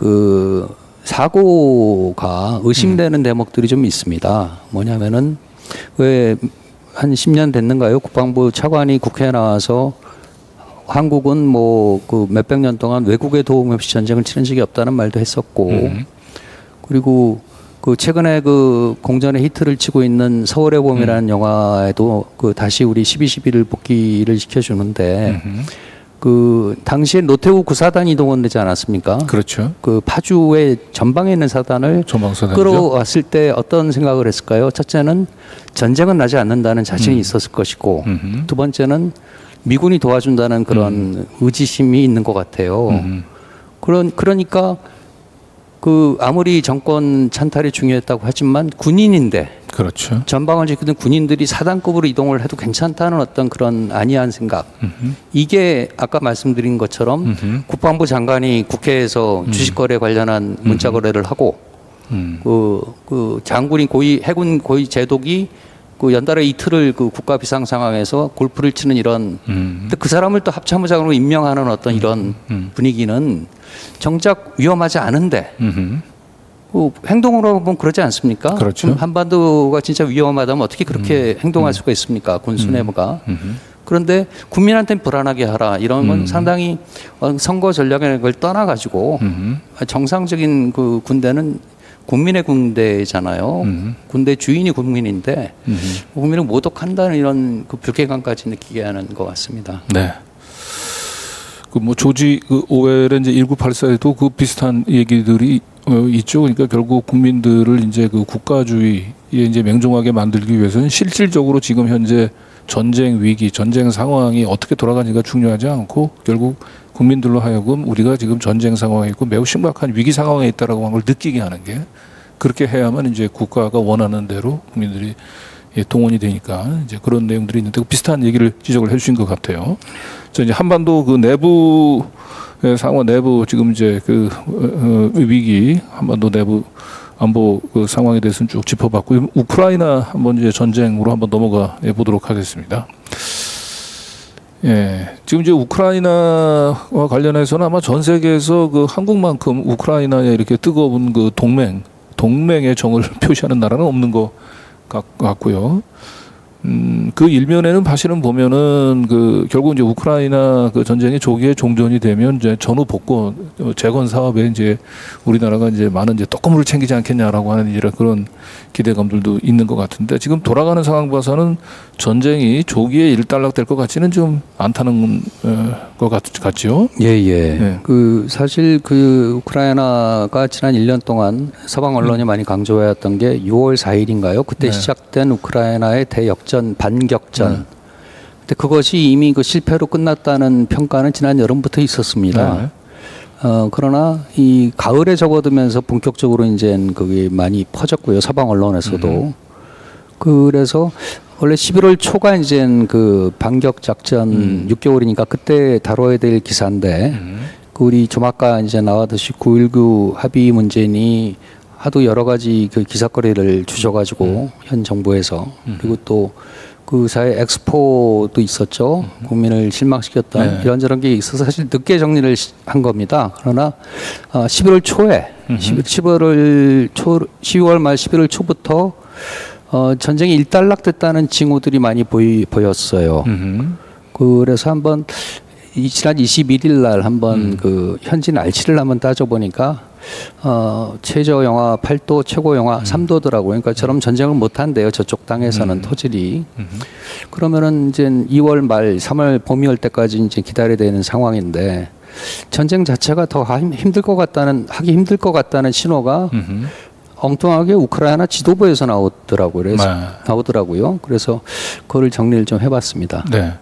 사고가 의심되는 대목들이 좀 있습니다. 뭐냐면은 왜 한 10년 됐는가요? 국방부 차관이 국회에 나와서 한국은 뭐 몇백 년 동안 외국의 도움 없이 전쟁을 치른 적이 없다는 말도 했었고 그리고 최근에 공전의 히트를 치고 있는 서울의 봄이라는 영화에도 다시 우리 12.12를 복귀를 시켜주는데 그 당시에 노태우 구사단이 동원되지 않았습니까? 그렇죠. 그 파주의 전방에 있는 사단을 전방사단이죠. 끌어왔을 때 어떤 생각을 했을까요? 첫째는 전쟁은 나지 않는다는 자신이 있었을 것이고, 두 번째는 미군이 도와준다는 그런 의지심이 있는 것 같아요. 그러니까 그 아무리 정권 찬탈이 중요했다고 하지만 군인인데, 그렇죠. 전방을 지키던 군인들이 사단급으로 이동을 해도 괜찮다는 어떤 그런 안이한 생각. 이게 아까 말씀드린 것처럼 국방부 장관이 국회에서 주식거래 관련한 문자 거래를 하고 그 장군이 해군 고위 제독이 그 연달아 이틀을 그 국가 비상 상황에서 골프를 치는 이런 근데 그 사람을 또 합참의장으로 임명하는 어떤 이런 분위기는 정작 위험하지 않은데 그 행동으로 보면 그러지 않습니까? 그렇죠. 한반도가 진짜 위험하다면 어떻게 그렇게 행동할 수가 있습니까? 군수뇌부가. 그런데 국민한테는 불안하게 하라 이런 건 상당히 선거 전략을 떠나가지고 정상적인 그 군대는 국민의 군대잖아요. 군대 주인이 국민인데 국민을 모독한다는 이런 그 불쾌감까지 느끼게 하는 것 같습니다. 네. 그 뭐 조지 그 오웰의 이제 1984에도 그 비슷한 얘기들이 있죠. 그러니까 결국 국민들을 이제 그 국가주의에 이제 맹종하게 만들기 위해서는 실질적으로 지금 현재 전쟁 위기, 전쟁 상황이 어떻게 돌아가는지가 중요하지 않고 결국 국민들로 하여금 우리가 지금 전쟁 상황에 있고 매우 심각한 위기 상황에 있다라고 하는 걸 느끼게 하는 게 그렇게 해야만 이제 국가가 원하는 대로 국민들이 동원이 되니까 이제 그런 내용들이 있는데 비슷한 얘기를 지적을 해주신 것 같아요. 저 이제 한반도 그 내부 상황 내부 지금 이제 그 위기 한반도 내부 안보 그 상황에 대해서는 쭉 짚어봤고 우크라이나 한번 이제 전쟁으로 한번 넘어가 보도록 하겠습니다. 예, 지금 이제 우크라이나와 관련해서는 아마 전 세계에서 그 한국만큼 우크라이나에 이렇게 뜨거운 그 동맹의 정을 표시하는 나라는 없는 것 같고요. 그 일면에는 사실은 보면은 그 결국 이제 우크라이나 그 전쟁이 조기에 종전이 되면 이제 전후 복권 재건 사업에 이제 우리나라가 이제 많은 이제 떡고물을 챙기지 않겠냐라고 하는 이런 그런 기대감들도 있는 것 같은데 지금 돌아가는 상황 봐서는 전쟁이 조기에 일단락될 것 같지는 좀 않다는 것 같죠. 예예. 네. 그 사실 그 우크라이나가 지난 1년 동안 서방 언론이 많이 강조해왔던 게 6월 4일인가요? 그때 네. 시작된 우크라이나의 대역전 반격전. 근데 그것이 이미 그 실패로 끝났다는 평가는 지난 여름부터 있었습니다. 네. 그러나 이 가을에 접어들면서 본격적으로 이제 그게 많이 퍼졌고요. 서방 언론에서도. 그래서 원래 11월 초가 이제 그 반격 작전 6개월이니까 그때 다뤄야 될 기사인데 그 우리 좀 아까 이제 나왔듯이 9.19 합의 문제니 하도 여러 가지 그 기사거리를 주셔가지고 현 정부에서 그리고 또 그 사이 엑스포도 있었죠. 국민을 실망시켰던 네. 이런저런 게 있어서 사실 늦게 정리를 한 겁니다. 그러나 11월 초에 12월 말 11월 초부터 전쟁이 일단락됐다는 징후들이 많이 보였어요. 그래서 한번 지난 21일 날 한번 그 현지 날씨를 한번 따져보니까 최저 영하 8도, 최고 영하 3도더라고요. 그러니까 저럼 전쟁을 못 한대요. 저쪽 땅에서는 토질이. 그러면은 이제 2월 말, 3월 봄이 올 때까지 이제 기다려야 되는 상황인데 전쟁 자체가 더 하기 힘들 것 같다는 신호가 엉뚱하게 우크라이나 지도부에서 나오더라고요. 그래서 그거를 정리를 좀 해봤습니다. 네.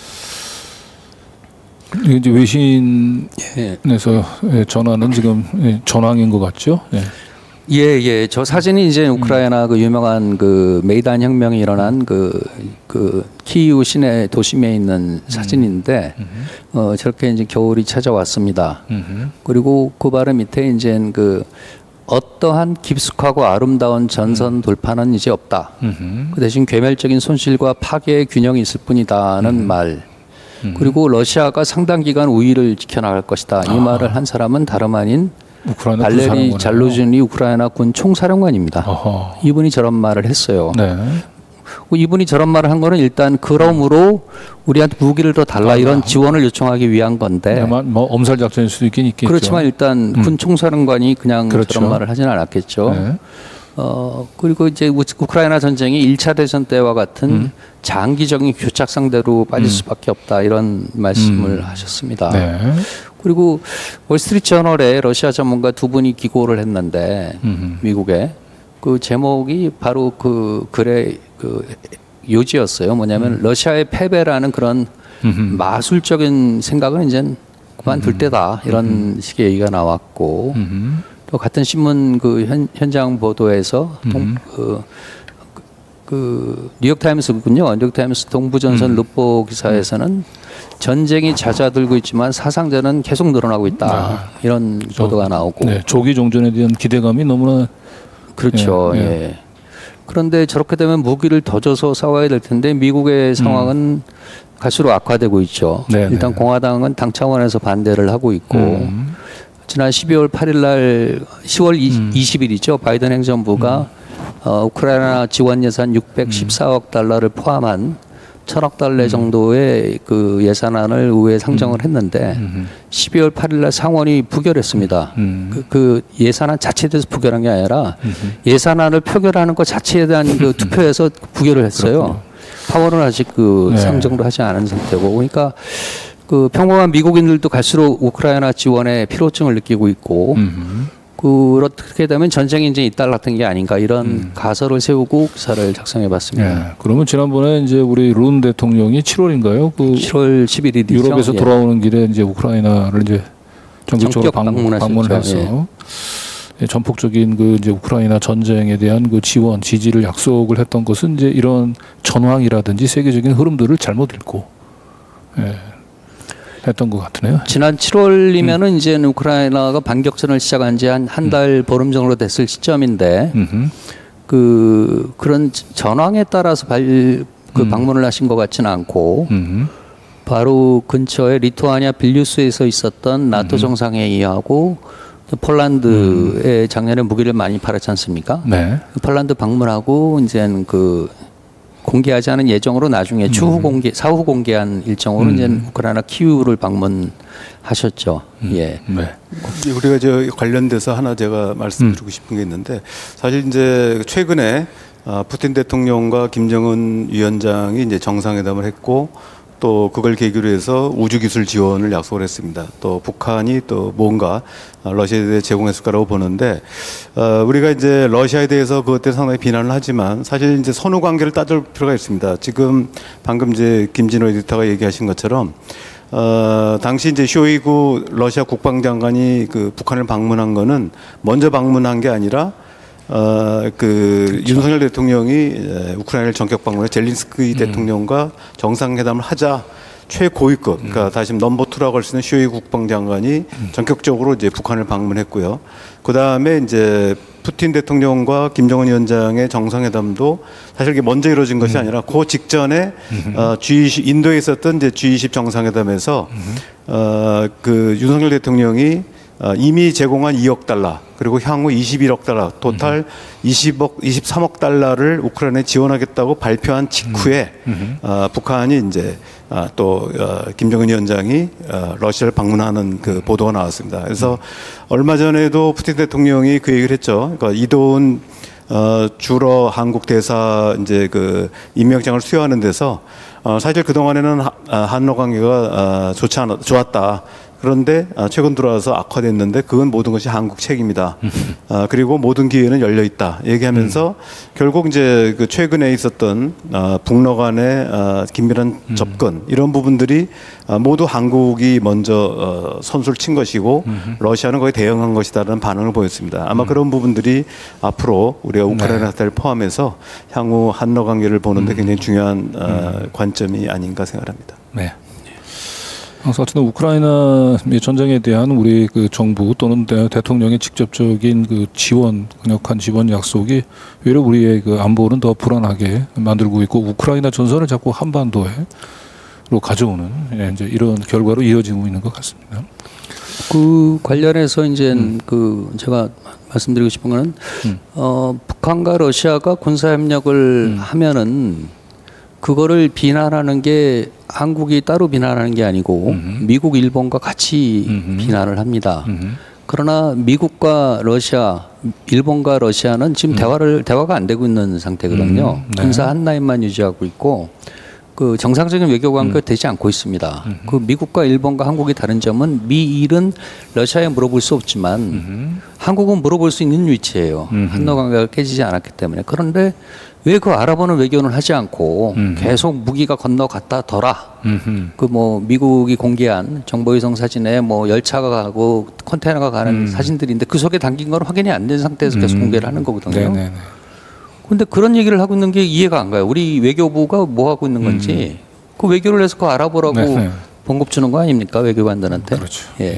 이제 외신에서 전하는 지금 전황인 것 같죠? 예. 저 사진이 이제 우크라이나 그 유명한 그 메이단 혁명이 일어난 그 키이우 시내 도심에 있는 사진인데 저렇게 이제 겨울이 찾아왔습니다. 그리고 그 바로 밑에 이제 그 어떠한 깊숙하고 아름다운 전선 돌파는 이제 없다. 그 대신 괴멸적인 손실과 파괴의 균형이 있을 뿐이다는 말. 그리고 러시아가 상당 기간 우위를 지켜나갈 것이다. 이 말을 한 사람은 다름 아닌 발레리 잘루진이 우크라이나 군 총사령관입니다. 이분이 저런 말을 했어요. 네. 이분이 저런 말을 한 거는 일단 그러므로 우리한테 무기를 더 달라 이런 지원을 요청하기 위한 건데 뭐 엄살 작전일 수도 있긴 있겠죠. 그렇지만 일단 군 총사령관이 그냥 그렇죠. 저런 말을 하지는 않았겠죠. 네. 그리고 이제 우크라이나 전쟁이 1차 대전 때와 같은 장기적인 교착 상대로 빠질 수밖에 없다 이런 말씀을 하셨습니다. 네. 그리고 월스트리트 저널에 러시아 전문가 두 분이 기고를 했는데 미국에 그 제목이 바로 그 글의 그 요지였어요. 뭐냐면 러시아의 패배라는 그런 마술적인 생각은 이제 그만둘 때다 이런 식의 얘기가 나왔고 또 같은 신문 그 현장 보도에서 그 뉴욕타임스군요. 뉴욕타임스 동부전선 루포 기사에서는 전쟁이 잦아들고 있지만 사상자는 계속 늘어나고 있다 이런 보도가 나오고 네, 조기 종전에 대한 기대감이 너무나 그렇죠. 예. 그런데 저렇게 되면 무기를 더 줘서 싸워야 될 텐데 미국의 상황은 갈수록 악화되고 있죠. 일단 공화당은 당 차원에서 반대를 하고 있고 지난 12월 8일 날 10월 20일이죠. 바이든 행정부가 우크라이나 지원 예산 614억 달러를 포함한 1,000억 달러 정도의 그 예산안을 의회에 상정을 했는데 12월 8일 날 상원이 부결했습니다. 그 예산안 자체에 대해서 부결한 게 아니라 예산안을 표결하는 것 자체에 대한 그 투표에서 부결을 했어요. 파원은 아직 그 상정도 하지 않은 상태고 그러니까 그 평범한 미국인들도 갈수록 우크라이나 지원에 필요성을 느끼고 있고 그렇게 되면 전쟁이 이제 잇따라 같은 게 아닌가 이런 가설을 세우고 기사를 작성해봤습니다. 그러면 지난번에 이제 우리 룬 대통령이 7월인가요? 그 7월 11일이죠. 유럽에서 돌아오는 길에 이제 우크라이나를 이제 전격적으로 방문을 해서 전폭적인 그 이제 우크라이나 전쟁에 대한 그 지원, 지지를 약속을 했던 것은 이제 이런 전황이라든지 세계적인 흐름들을 잘못 읽고 했던 것 같으네요. 지난 7월이면은 이제 우크라이나가 반격전을 시작한 지 한 달 보름 정도 됐을 시점인데 그런 전황에 따라서 방문을 하신 것 같지는 않고 바로 근처에 리투아니아 빌뉴스에서 있었던 나토 정상회의하고 폴란드에 작년에 무기를 많이 팔았지 않습니까? 네. 폴란드 방문하고 이제는 그 공개하지 않은 예정으로 나중에 사후 공개한 일정으로 이제 우크라이나 키우를 방문하셨죠. 예. 네. 우리가 저 관련돼서 하나 제가 말씀드리고 싶은 게 있는데 사실 이제 최근에 푸틴 대통령과 김정은 위원장이 이제 정상회담을 했고 또 그걸 계기로 해서 우주기술 지원을 약속을 했습니다. 또 북한이 또 뭔가 러시아에 대해 제공했을 거라고 보는데 우리가 이제 러시아에 대해서 그것 때문에 상당히 비난을 하지만 사실 이제 선후 관계를 따질 필요가 있습니다. 지금 방금 이제 김진호 에디터가 얘기하신 것처럼 당시 이제 쇼이구 러시아 국방장관이 그 북한을 방문한 거는 먼저 방문한 게 아니라 그렇죠. 윤석열 대통령이 우크라이나를 전격 방문해 젤린스키 대통령과 정상회담을 하자 최고위급, 그러니까 다시 넘버 2라고 할 수 있는 쇼이구 국방장관이 전격적으로 이제 북한을 방문했고요. 그 다음에 이제 푸틴 대통령과 김정은 위원장의 정상회담도 사실 이게 먼저 이루어진 것이 아니라 그 직전에 G20 인도에 있었던 이제 G20 정상회담에서 그 윤석열 대통령이 이미 제공한 2억 달러 그리고 향후 21억 달러 토탈 23억 달러를 우크라이나에 지원하겠다고 발표한 직후에 북한이 이제 또 김정은 위원장이 러시아를 방문하는 그 보도가 나왔습니다. 그래서 얼마 전에도 푸틴 대통령이 그 얘기를 했죠. 그러니까 이도훈 주러 한국 대사 이제 그 임명장을 수여하는 데서 사실 그 동안에는 한러 관계가 좋았다. 그런데 최근 들어와서 악화됐는데 그건 모든 것이 한국 책임이다. 그리고 모든 기회는 열려 있다. 얘기하면서 결국 이제 그 최근에 있었던 북러 간의 긴밀한 접근 이런 부분들이 모두 한국이 먼저 선수를 친 것이고 러시아는 거기에 대응한 것이다라는 반응을 보였습니다. 아마 그런 부분들이 앞으로 우리가 우크라이나 사태를 포함해서 향후 한러 관계를 보는데 굉장히 중요한 관점이 아닌가 생각합니다. 네. 어쨌든 우크라이나 전쟁에 대한 우리 그 정부 또는 대통령의 직접적인 그 지원, 강력한 지원 약속이 오히려 우리의 그 안보는 더 불안하게 만들고 있고 우크라이나 전선을 자꾸 한반도로 가져오는 이제 이런 결과로 이어지고 있는 것 같습니다. 그 관련해서 이제 그 제가 말씀드리고 싶은 거는 북한과 러시아가 군사 협력을 하면은 그거를 비난하는 게 한국이 따로 비난하는 게 아니고 미국, 일본과 같이 비난을 합니다. 그러나 미국과 러시아, 일본과 러시아는 지금 대화가 안 되고 있는 상태거든요. 네. 군사 한 라인만 유지하고 있고 그 정상적인 외교 관계가 되지 않고 있습니다. 그 미국과 일본과 한국이 다른 점은 미일은 러시아에 물어볼 수 없지만 한국은 물어볼 수 있는 위치예요. 한러 관계가 깨지지 않았기 때문에. 그런데 왜 그 알아보는 외교는 하지 않고 계속 무기가 건너갔다더라. 그 뭐 미국이 공개한 정보위성 사진에 뭐 열차가 가고 컨테이너가 가는 사진들인데 그 속에 담긴 건 확인이 안 된 상태에서 계속 공개를 하는 거거든요. 근데 그런 얘기를 하고 있는 게 이해가 안 가요. 우리 외교부가 뭐 하고 있는 건지 그 외교를 해서 그거 알아보라고 봉급 주는 거 아닙니까? 외교관들한테. 그렇죠. 예.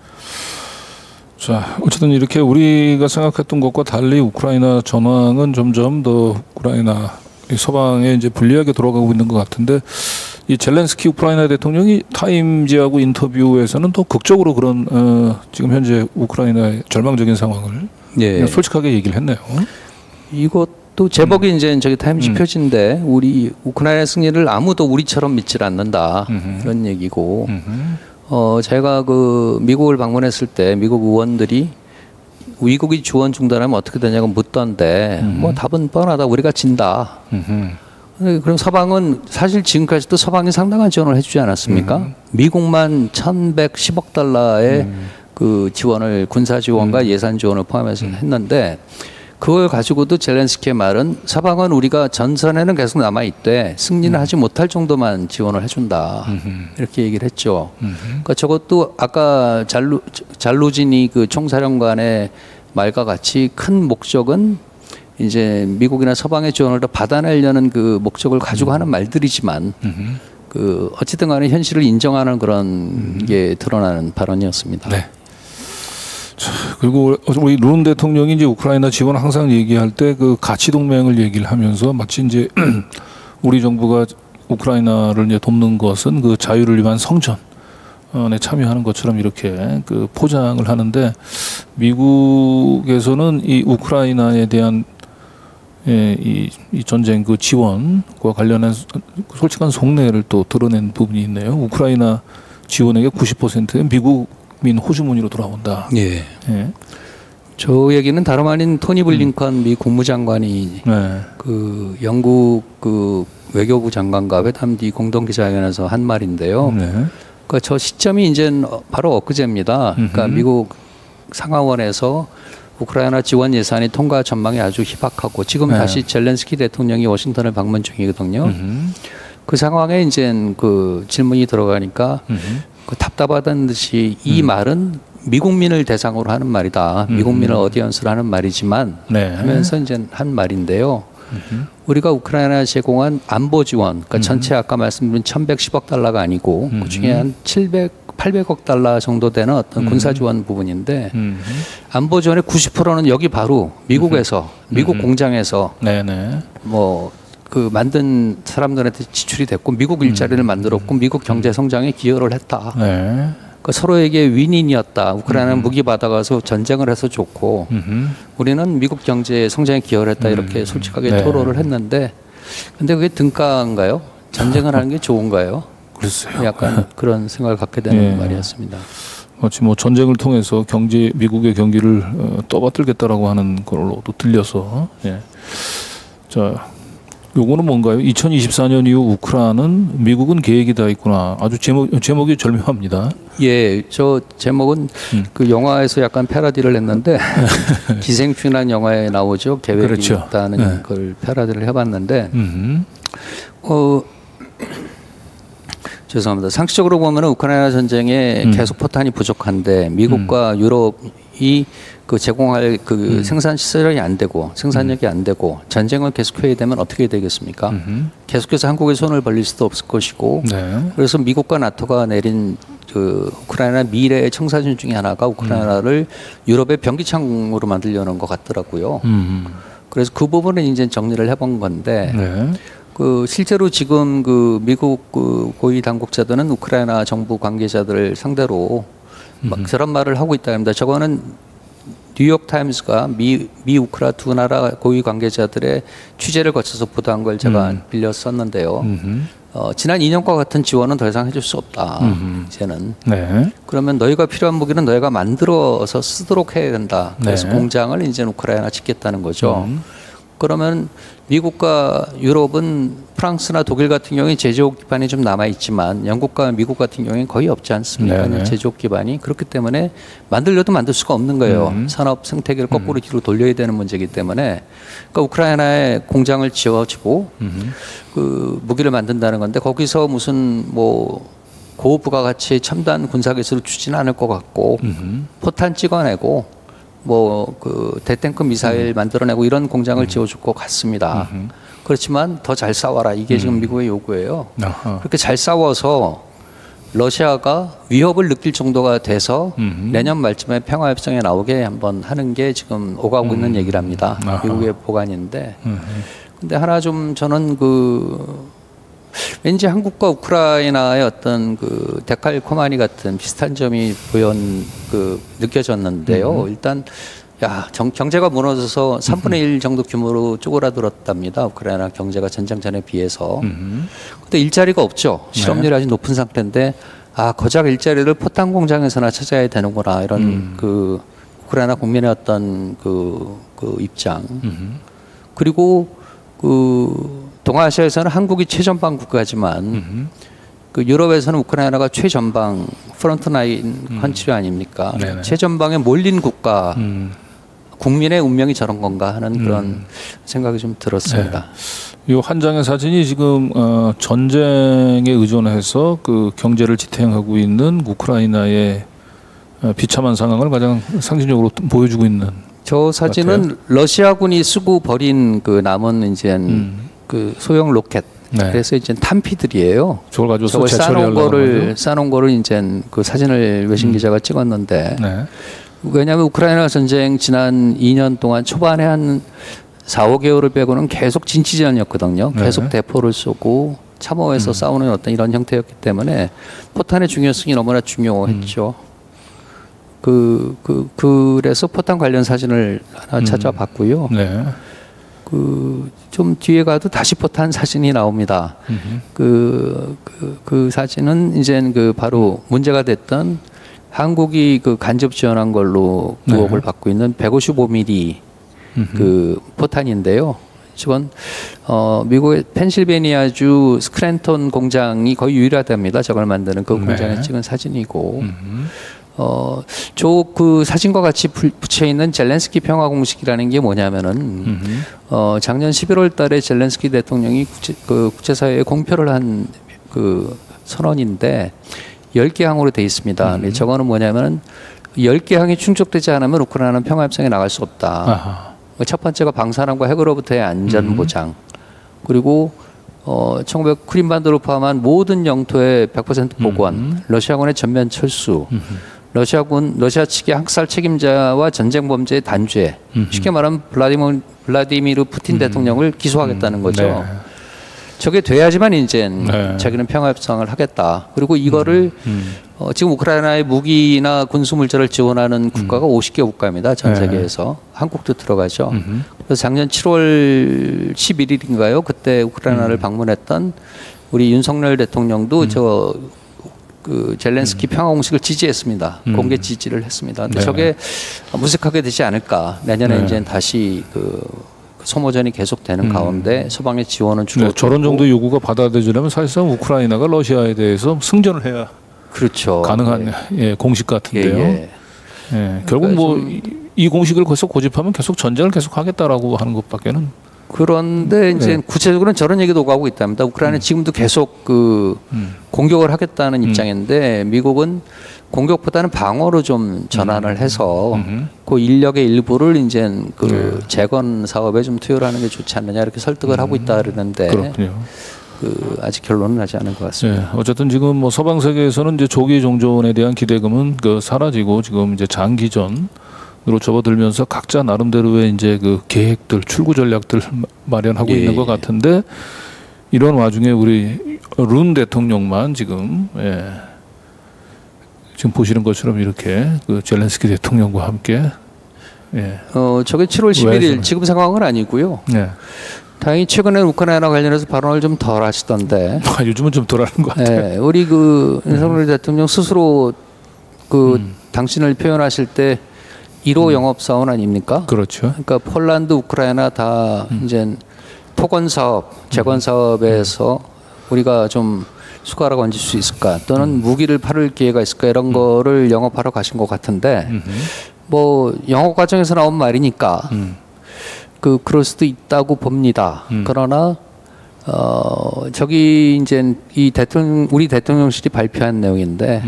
자, 어쨌든 이렇게 우리가 생각했던 것과 달리 우크라이나 전황은 점점 더 우크라이나 서방에 이제 불리하게 돌아가고 있는 것 같은데 이 젤렌스키 우크라이나 대통령이 타임지하고 인터뷰에서는 더 극적으로 그런 지금 현재 우크라이나의 절망적인 상황을 그냥 솔직하게 얘기를 했네요. 이것도 제목이 이제 저기 타임지 표지인데 우리 우크라이나 승리를 아무도 우리처럼 믿질 않는다 이런 얘기고. 제가 그 미국을 방문했을 때 미국 의원들이 미국이 지원 중단하면 어떻게 되냐고 묻던데 뭐 답은 뻔하다. 우리가 진다. 그럼 서방은 사실 지금까지도 서방이 상당한 지원을 해주지 않았습니까? 미국만 1,110억 달러의 그 지원을 군사 지원과 예산 지원을 포함해서 했는데 그걸 가지고도 젤렌스키의 말은 서방은 우리가 전선에는 계속 남아있대 승리는 하지 못할 정도만 지원을 해준다 이렇게 얘기를 했죠. 그러니까 저것도 아까 잘루지니 그 총사령관의 말과 같이 큰 목적은 이제 미국이나 서방의 지원을 더 받아내려는 그 목적을 가지고 하는 말들이지만 그 어쨌든 간에 현실을 인정하는 그런 게 드러나는 발언이었습니다. 네. 자, 그리고 우리 룬 대통령이 이제 우크라이나 지원 항상 얘기할 때 그 가치 동맹을 얘기를 하면서 마치 이제 우리 정부가 우크라이나를 이제 돕는 것은 그 자유를 위한 성전에 참여하는 것처럼 이렇게 그 포장을 하는데 미국에서는 이 우크라이나에 대한 이 전쟁 그 지원과 관련한 솔직한 속내를 또 드러낸 부분이 있네요. 우크라이나 지원액의 90%는 미국민 호주머니로 돌아온다. 예. 저 얘기는 다름 아닌 토니 블링컨 미 국무장관이 그 영국 그 외교부 장관과 회담 뒤 공동 기자회견에서 한 말인데요. 그러니까 저 시점이 이제 바로 엊그제입니다. 그러니까 미국 상하원에서 우크라이나 지원 예산이 통과 전망이 아주 희박하고 지금 다시 젤렌스키 대통령이 워싱턴을 방문 중이거든요. 그 상황에 이제 그 질문이 들어가니까 그 답답하다는 듯이 이 말은 미국민을 대상으로 하는 말이다. 미국민을 어디언스로 하는 말이지만 하면서 이제 한 말인데요. 우리가 우크라이나에 제공한 안보 지원, 그러니까 전체 아까 말씀드린 1,110억 달러가 아니고 그중에 한 800억 달러 정도 되는 어떤 군사 지원 부분인데 안보 지원의 90%는 여기 바로 미국에서 미국 공장에서 뭐 그 만든 사람들한테 지출이 됐고 미국 일자리를 만들었고 미국 경제 성장에 기여를 했다. 그러니까 서로에게 윈윈이었다. 우크라이나는 무기 받아가서 전쟁을 해서 좋고 우리는 미국 경제 성장에 기여를 했다. 이렇게 솔직하게 토로를 했는데 근데 그게 등가인가요? 전쟁을 하는 게 좋은가요? 글쎄요. 약간 그런 생각을 갖게 되는 말이었습니다. 마치 뭐 전쟁을 통해서 미국의 경기를 떠받들겠다라고 하는 걸로도 들려서 자. 요거는 뭔가요? 2024년 이후 우크라이나는 미국은 계획이 다 있구나. 아주 제목이 절묘합니다. 예, 저 제목은 그 영화에서 약간 패러디를 했는데 기생충이라는 영화에 나오죠. 계획이 있다는 걸 패러디를 해봤는데 죄송합니다. 상식적으로 보면 우크라이나 전쟁에 계속 포탄이 부족한데 미국과 유럽이 그 제공할 그 생산 시설이 안 되고 생산력이 안 되고 전쟁을 계속해야 되면 어떻게 되겠습니까? 계속해서 한국에 손을 벌릴 수도 없을 것이고 그래서 미국과 나토가 내린 그 우크라이나 미래의 청사진 중에 하나가 우크라이나를 유럽의 변기창으로 만들려는 것 같더라고요. 그래서 그 부분은 이제 정리를 해본 건데 그 실제로 지금 그 미국 그 고위 당국자들은 우크라이나 정부 관계자들을 상대로 막 그런 말을 하고 있다입니다. 저거는 뉴욕 타임스가 미 우크라 두 나라 고위 관계자들의 취재를 거쳐서 보도한 걸 제가 빌려 썼는데요. 지난 2년과 같은 지원은 더 이상 해줄 수 없다. 이제는. 네. 그러면 너희가 필요한 무기는 너희가 만들어서 쓰도록 해야 된다. 그래서 네. 공장을 이제 우크라이나 짓겠다는 거죠. 그러면 미국과 유럽은 프랑스나 독일 같은 경우에 제조업 기반이 좀 남아 있지만 영국과 미국 같은 경우에는 거의 없지 않습니까? 네네. 제조업 기반이 그렇기 때문에 만들려도 만들 수가 없는 거예요. 산업 생태계를 거꾸로 뒤로 돌려야 되는 문제이기 때문에 그러니까 우크라이나에 공장을 지어주고 그 무기를 만든다는 건데 거기서 무슨 뭐 고부가가치 첨단 군사기술을 주지는 않을 것 같고 포탄 찍어내고 뭐 그 대탱크 미사일 만들어내고 이런 공장을 지어줄 것 같습니다. 그렇지만 더 잘 싸워라. 이게 지금 미국의 요구예요. 아하. 그렇게 잘 싸워서 러시아가 위협을 느낄 정도가 돼서 내년 말쯤에 평화협정에 나오게 한번 하는 게 지금 오가고 있는 얘기랍니다. 아하. 미국의 보관인데. 근데 하나 좀 저는 왠지 한국과 우크라이나의 어떤 그 데칼코마니 같은 비슷한 점이 느껴졌는데요. 일단 경제가 무너져서 3분의 1 정도 규모로 쪼그라들었답니다. 우크라이나 경제가 전쟁 전에 비해서. 근데 일자리가 없죠. 실업률이 아주 높은 상태인데 고작 일자리를 포탄 공장에서나 찾아야 되는구나 이런 그 우크라이나 국민의 어떤 그 입장. 그리고 동아시아에서는 한국이 최전방 국가지만 그 유럽에서는 우크라이나가 최전방 프론트라인 컨트리 아닙니까? 네네. 최전방에 몰린 국가 국민의 운명이 저런 건가 하는 그런 생각이 좀 들었습니다. 이 한 장의 사진이 지금 전쟁에 의존해서 그 경제를 지탱하고 있는 우크라이나의 비참한 상황을 가장 상징적으로 보여주고 있는. 저 사진은 같아요. 러시아군이 쓰고 버린 그 남은 이제 그 소형 로켓. 네. 그래서 이제 탄피들이에요. 저걸 가지고서 저걸 재처리하려고 싸놓은 거를 이제 그 사진을 외신 기자가 찍었는데. 네. 왜냐하면 우크라이나 전쟁 지난 2년 동안 초반에 한 4, 5개월을 빼고는 계속 진치전이었거든요. 계속 대포를 쏘고 참호해서 싸우는 어떤 이런 형태였기 때문에 포탄의 중요성이 너무나 중요했죠. 그래서 포탄 관련 사진을 하나 찾아봤고요. 네. 좀 뒤에 가도 다시 포탄 사진이 나옵니다. 그 사진은 이제 바로 문제가 됐던 한국이 간접 지원한 걸로 의혹을 받고 있는 155mm 그 포탄인데요. 지금 미국의 펜실베니아주 스크랜턴 공장이 거의 유일하답니다. 저걸 만드는 그 공장에 찍은 사진이고. 그 사진과 같이 붙여 있는 젤렌스키 평화 공식이라는 게 뭐냐면은 작년 11월 달에 젤렌스키 대통령이 국제사회에 공표를 한 그 선언인데 10개 항으로 돼 있습니다. 근데 저거는 뭐냐면은 10개 항이 충족되지 않으면 우크라이나는 평화협정에 나갈 수 없다. 아하. 첫 번째가 방사능과 핵으로부터의 안전 보장. 그리고 1900 크림반도를 포함한 모든 영토의 100% 복원, 러시아군의 전면 철수, 러시아 측의 학살 책임자와 전쟁 범죄의 단죄. 쉽게 말하면 블라디미르 푸틴 대통령을 기소하겠다는 거죠. 네. 저게 돼야지만 이제 자기는 평화협상을 하겠다. 그리고 이거를 지금 우크라이나의 무기나 군수 물자를 지원하는 국가가 50개 국가입니다. 전 세계에서. 한국도 들어가죠. 그래서 작년 7월 11일인가요? 그때 우크라이나를 방문했던 우리 윤석열 대통령도 그 젤렌스키 평화 공식을 지지했습니다. 공개 지지를 했습니다. 근데 저게 무색하게 되지 않을까. 내년에 이제 다시 소모전이 계속되는 가운데 서방의 지원은 줄어들고. 저런 정도 요구가 받아들여지려면 사실상 우크라이나가 러시아에 대해서 승전을 해야 그렇죠. 가능한 공식 같은데요. 결국 이 공식을 계속 고집하면 계속 전쟁을 계속 하겠다라고 하는 것밖에는. 그런데 이제 구체적으로는 저런 얘기도 오가고 있답니다. 우크라이나는 지금도 계속 공격을 하겠다는 입장인데 미국은 공격보다는 방어로 좀 전환을 해서 그 인력의 일부를 이제 재건 사업에 좀 투여를 하는 게 좋지 않느냐 이렇게 설득을 하고 있다 그러는데 그렇군요. 아직 결론은 나지 않은 것 같습니다. 어쨌든 지금 뭐 서방 세계에서는 이제 조기 종전에 대한 기대감은 사라지고 지금 이제 장기전으로 접어들면서 각자 나름대로의 이제 그 계획들, 출구 전략들 마련하고 있는 것 같은데 이런 와중에 우리 룬 대통령만 지금 지금 보시는 것처럼 이렇게 그 젤렌스키 대통령과 함께 저게 7월 11일 지금 상황은 아니고요. 다행히 최근에 우크라이나 관련해서 발언을 좀 덜 하시던데. 요즘은 좀 덜하는 것 같아요. 네, 우리 그 윤석열 대통령 스스로 그 당신을 표현하실 때 1호 영업사원 아닙니까? 그렇죠. 그러니까 폴란드, 우크라이나 다 이제 토건 사업, 재건 사업에서 우리가 좀 수가락 얹을 수 있을까? 또는 무기를 팔을 기회가 있을까? 이런 거를 영업하러 가신 것 같은데 뭐 영업 과정에서 나온 말이니까 그럴 수도 있다고 봅니다. 그러나 저기 이제 이 우리 대통령실이 발표한 내용인데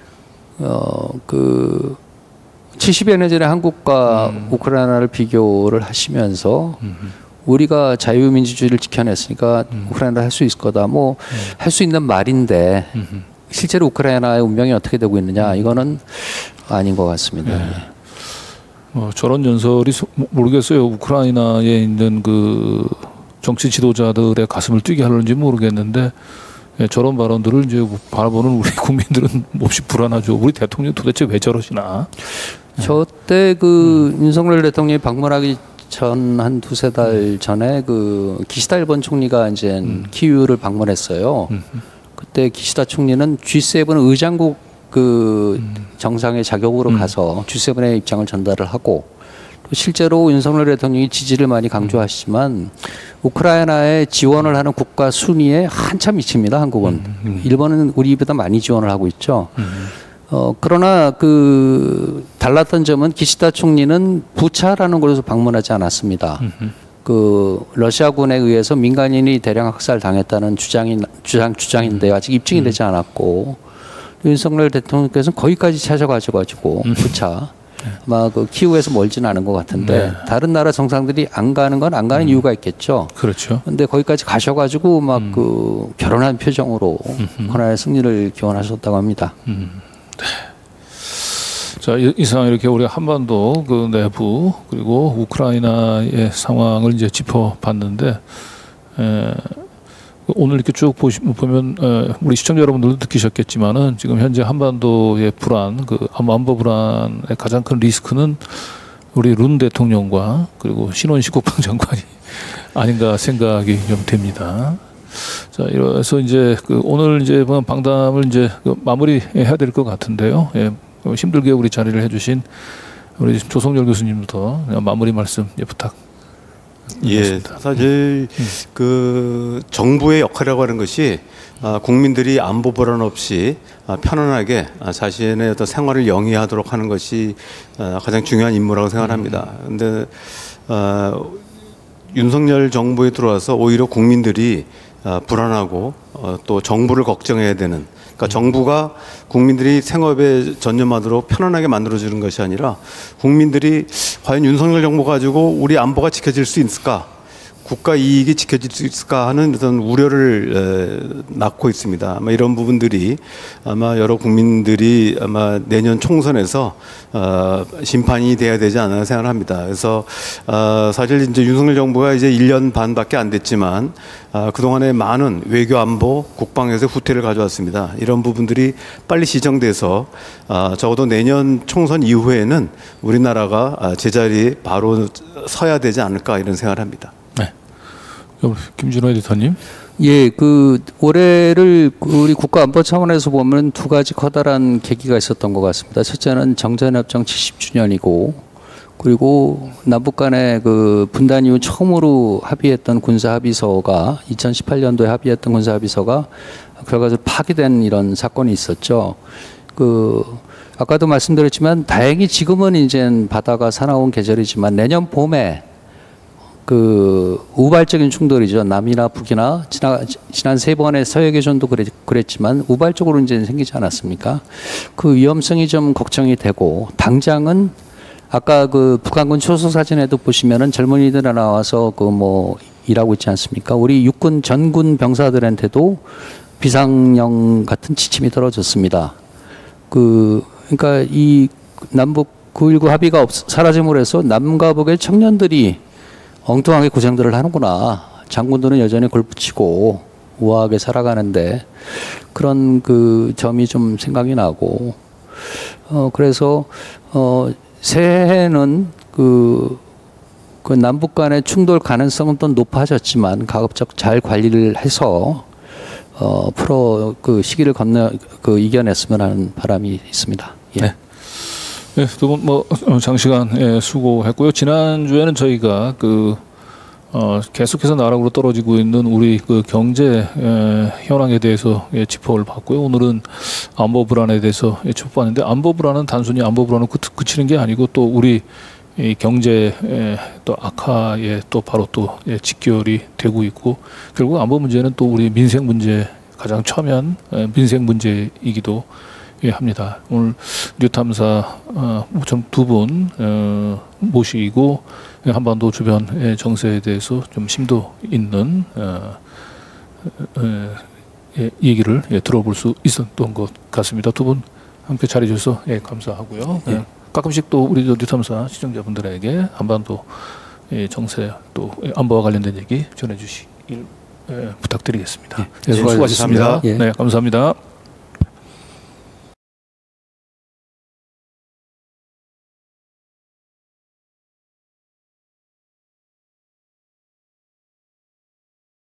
그 70여 년 전에 한국과 우크라이나를 비교를 하시면서 우리가 자유민주주의를 지켜냈으니까 우크라이나를 할 수 있을 거다. 뭐 할 수 있는 말인데 실제로 우크라이나의 운명이 어떻게 되고 있느냐 이거는 아닌 것 같습니다. 네. 저런 연설이 모르겠어요. 우크라이나에 있는 그 정치 지도자들의 가슴을 뛰게 하는지 모르겠는데 저런 발언들을 이제 바라보는 우리 국민들은 몹시 불안하죠. 우리 대통령 도대체 왜 저러시나? 저 때 그 윤석열 대통령이 방문하기 전 한 두세 달 전에 그 기시다 일본 총리가 이제 키이우를 방문했어요. 그때 기시다 총리는 G7 의장국 그 정상의 자격으로 가서 G7의 입장을 전달을 하고 또 실제로 윤석열 대통령이 지지를 많이 강조하시지만 우크라이나에 지원을 하는 국가 순위에 한참 미칩니다. 한국은. 일본은 우리보다 많이 지원을 하고 있죠. 그러나 그 달랐던 점은 기시다 총리는 부차라는 곳에서 방문하지 않았습니다. 그 러시아군에 의해서 민간인이 대량 학살 당했다는 주장인데 아직 입증이 되지 않았고 윤석열 대통령께서는 거기까지 찾아가셔가지고 부차 아마 그 키우에서 멀지는 않은 것 같은데 다른 나라 정상들이 안 가는 건 안 가는 이유가 있겠죠. 그렇죠. 근데 거기까지 가셔가지고 막 그 결혼한 표정으로 우크라이나 승리를 기원하셨다고 합니다. 자, 이상 이렇게 우리 한반도 그 내부 그리고 우크라이나의 상황을 이제 짚어봤는데 오늘 이렇게 쭉 보면 우리 시청자 여러분들도 느끼셨겠지만은 지금 현재 한반도의 불안, 그 안보 불안의 가장 큰 리스크는 우리 룬 대통령과 그리고 신원식 국방장관이 아닌가 생각이 좀 됩니다. 자, 이래서 이제 그 오늘 이제 방담을 이제 마무리해야 될 것 같은데요. 예, 힘들게 우리 자리를 해주신 우리 조성열 교수님부터 마무리 말씀 부탁. 예, 사실 그 정부의 역할이라고 하는 것이 국민들이 안보 불안 없이 편안하게 자신의 어떤 생활을 영위하도록 하는 것이 가장 중요한 임무라고 생각합니다. 그런데 윤석열 정부에 들어와서 오히려 국민들이 불안하고 또 정부를 걱정해야 되는, 그러니까 정부가 국민들이 생업에 전념하도록 편안하게 만들어주는 것이 아니라 국민들이 과연 윤석열 정부 가지고 우리 안보가 지켜질 수 있을까, 국가 이익이 지켜질 수 있을까 하는 어떤 우려를 낳고 있습니다. 아마 이런 부분들이 아마 여러 국민들이 아마 내년 총선에서 심판이 돼야 되지 않나 생각을 합니다. 그래서 사실 이제 윤석열 정부가 이제 1년 반밖에 안 됐지만 그동안에 많은 외교 안보 국방에서 후퇴를 가져왔습니다. 이런 부분들이 빨리 시정돼서 적어도 내년 총선 이후에는 우리나라가 제자리에 바로 서야 되지 않을까 이런 생각을 합니다. 김준호 에디터님. 예, 그 올해를 우리 국가안보 차원에서 보면 두 가지 커다란 계기가 있었던 것 같습니다. 첫째는 정전협정 70주년이고, 그리고 남북 간의 그 분단 이후 처음으로 합의했던 군사합의서가 2018년도에 합의했던 군사합의서가 결과적으로 파기된 이런 사건이 있었죠. 그 아까도 말씀드렸지만 다행히 지금은 이제 바다가 사나운 계절이지만 내년 봄에 그 우발적인 충돌이죠. 남이나 북이나 지난 세 번의 서해교전도 그랬지만 우발적으로 이제 생기지 않았습니까? 그 위험성이 좀 걱정이 되고, 당장은 아까 그 북한군 초소 사진에도 보시면은 젊은이들 나와서 그 뭐 일하고 있지 않습니까? 우리 육군 전군 병사들한테도 비상령 같은 지침이 떨어졌습니다. 그러니까 이 남북 9.19 합의가 사라짐으로 해서 남과 북의 청년들이 엉뚱하게 고생들을 하는구나. 장군들은 여전히 골프치고 우아하게 살아가는데 그런 그 점이 좀 생각이 나고, 그래서 새해에는 그 그 남북 간의 충돌 가능성은 또 높아졌지만 가급적 잘 관리를 해서 그 시기를 이겨냈으면 하는 바람이 있습니다. 예. 네. 네, 두 분 장시간 수고했고요. 지난 주에는 저희가 계속해서 나락으로 떨어지고 있는 우리 경제 현황에 대해서 짚어를 봤고요. 오늘은 안보 불안에 대해서 짚어봤는데, 안보 불안은 단순히 안보 불안으로 그치는 게 아니고 또 우리 이 경제 또 악화에 또 바로 또 직결이 되고 있고, 결국 안보 문제는 또 우리 민생 문제, 가장 첨예한 민생 문제이기도 합니다. 오늘 뉴탐사 두 분 모시고 한반도 주변 정세에 대해서 좀 심도 있는 얘기를 들어볼 수 있었던 것 같습니다. 두 분 함께 자리해 주셔서 감사하고요. 네. 가끔씩 또 우리 뉴탐사 시청자분들에게 한반도 정세 또 안보와 관련된 얘기 전해주시길 부탁드리겠습니다. 네, 수고하셨습니다. 예. 네, 감사합니다.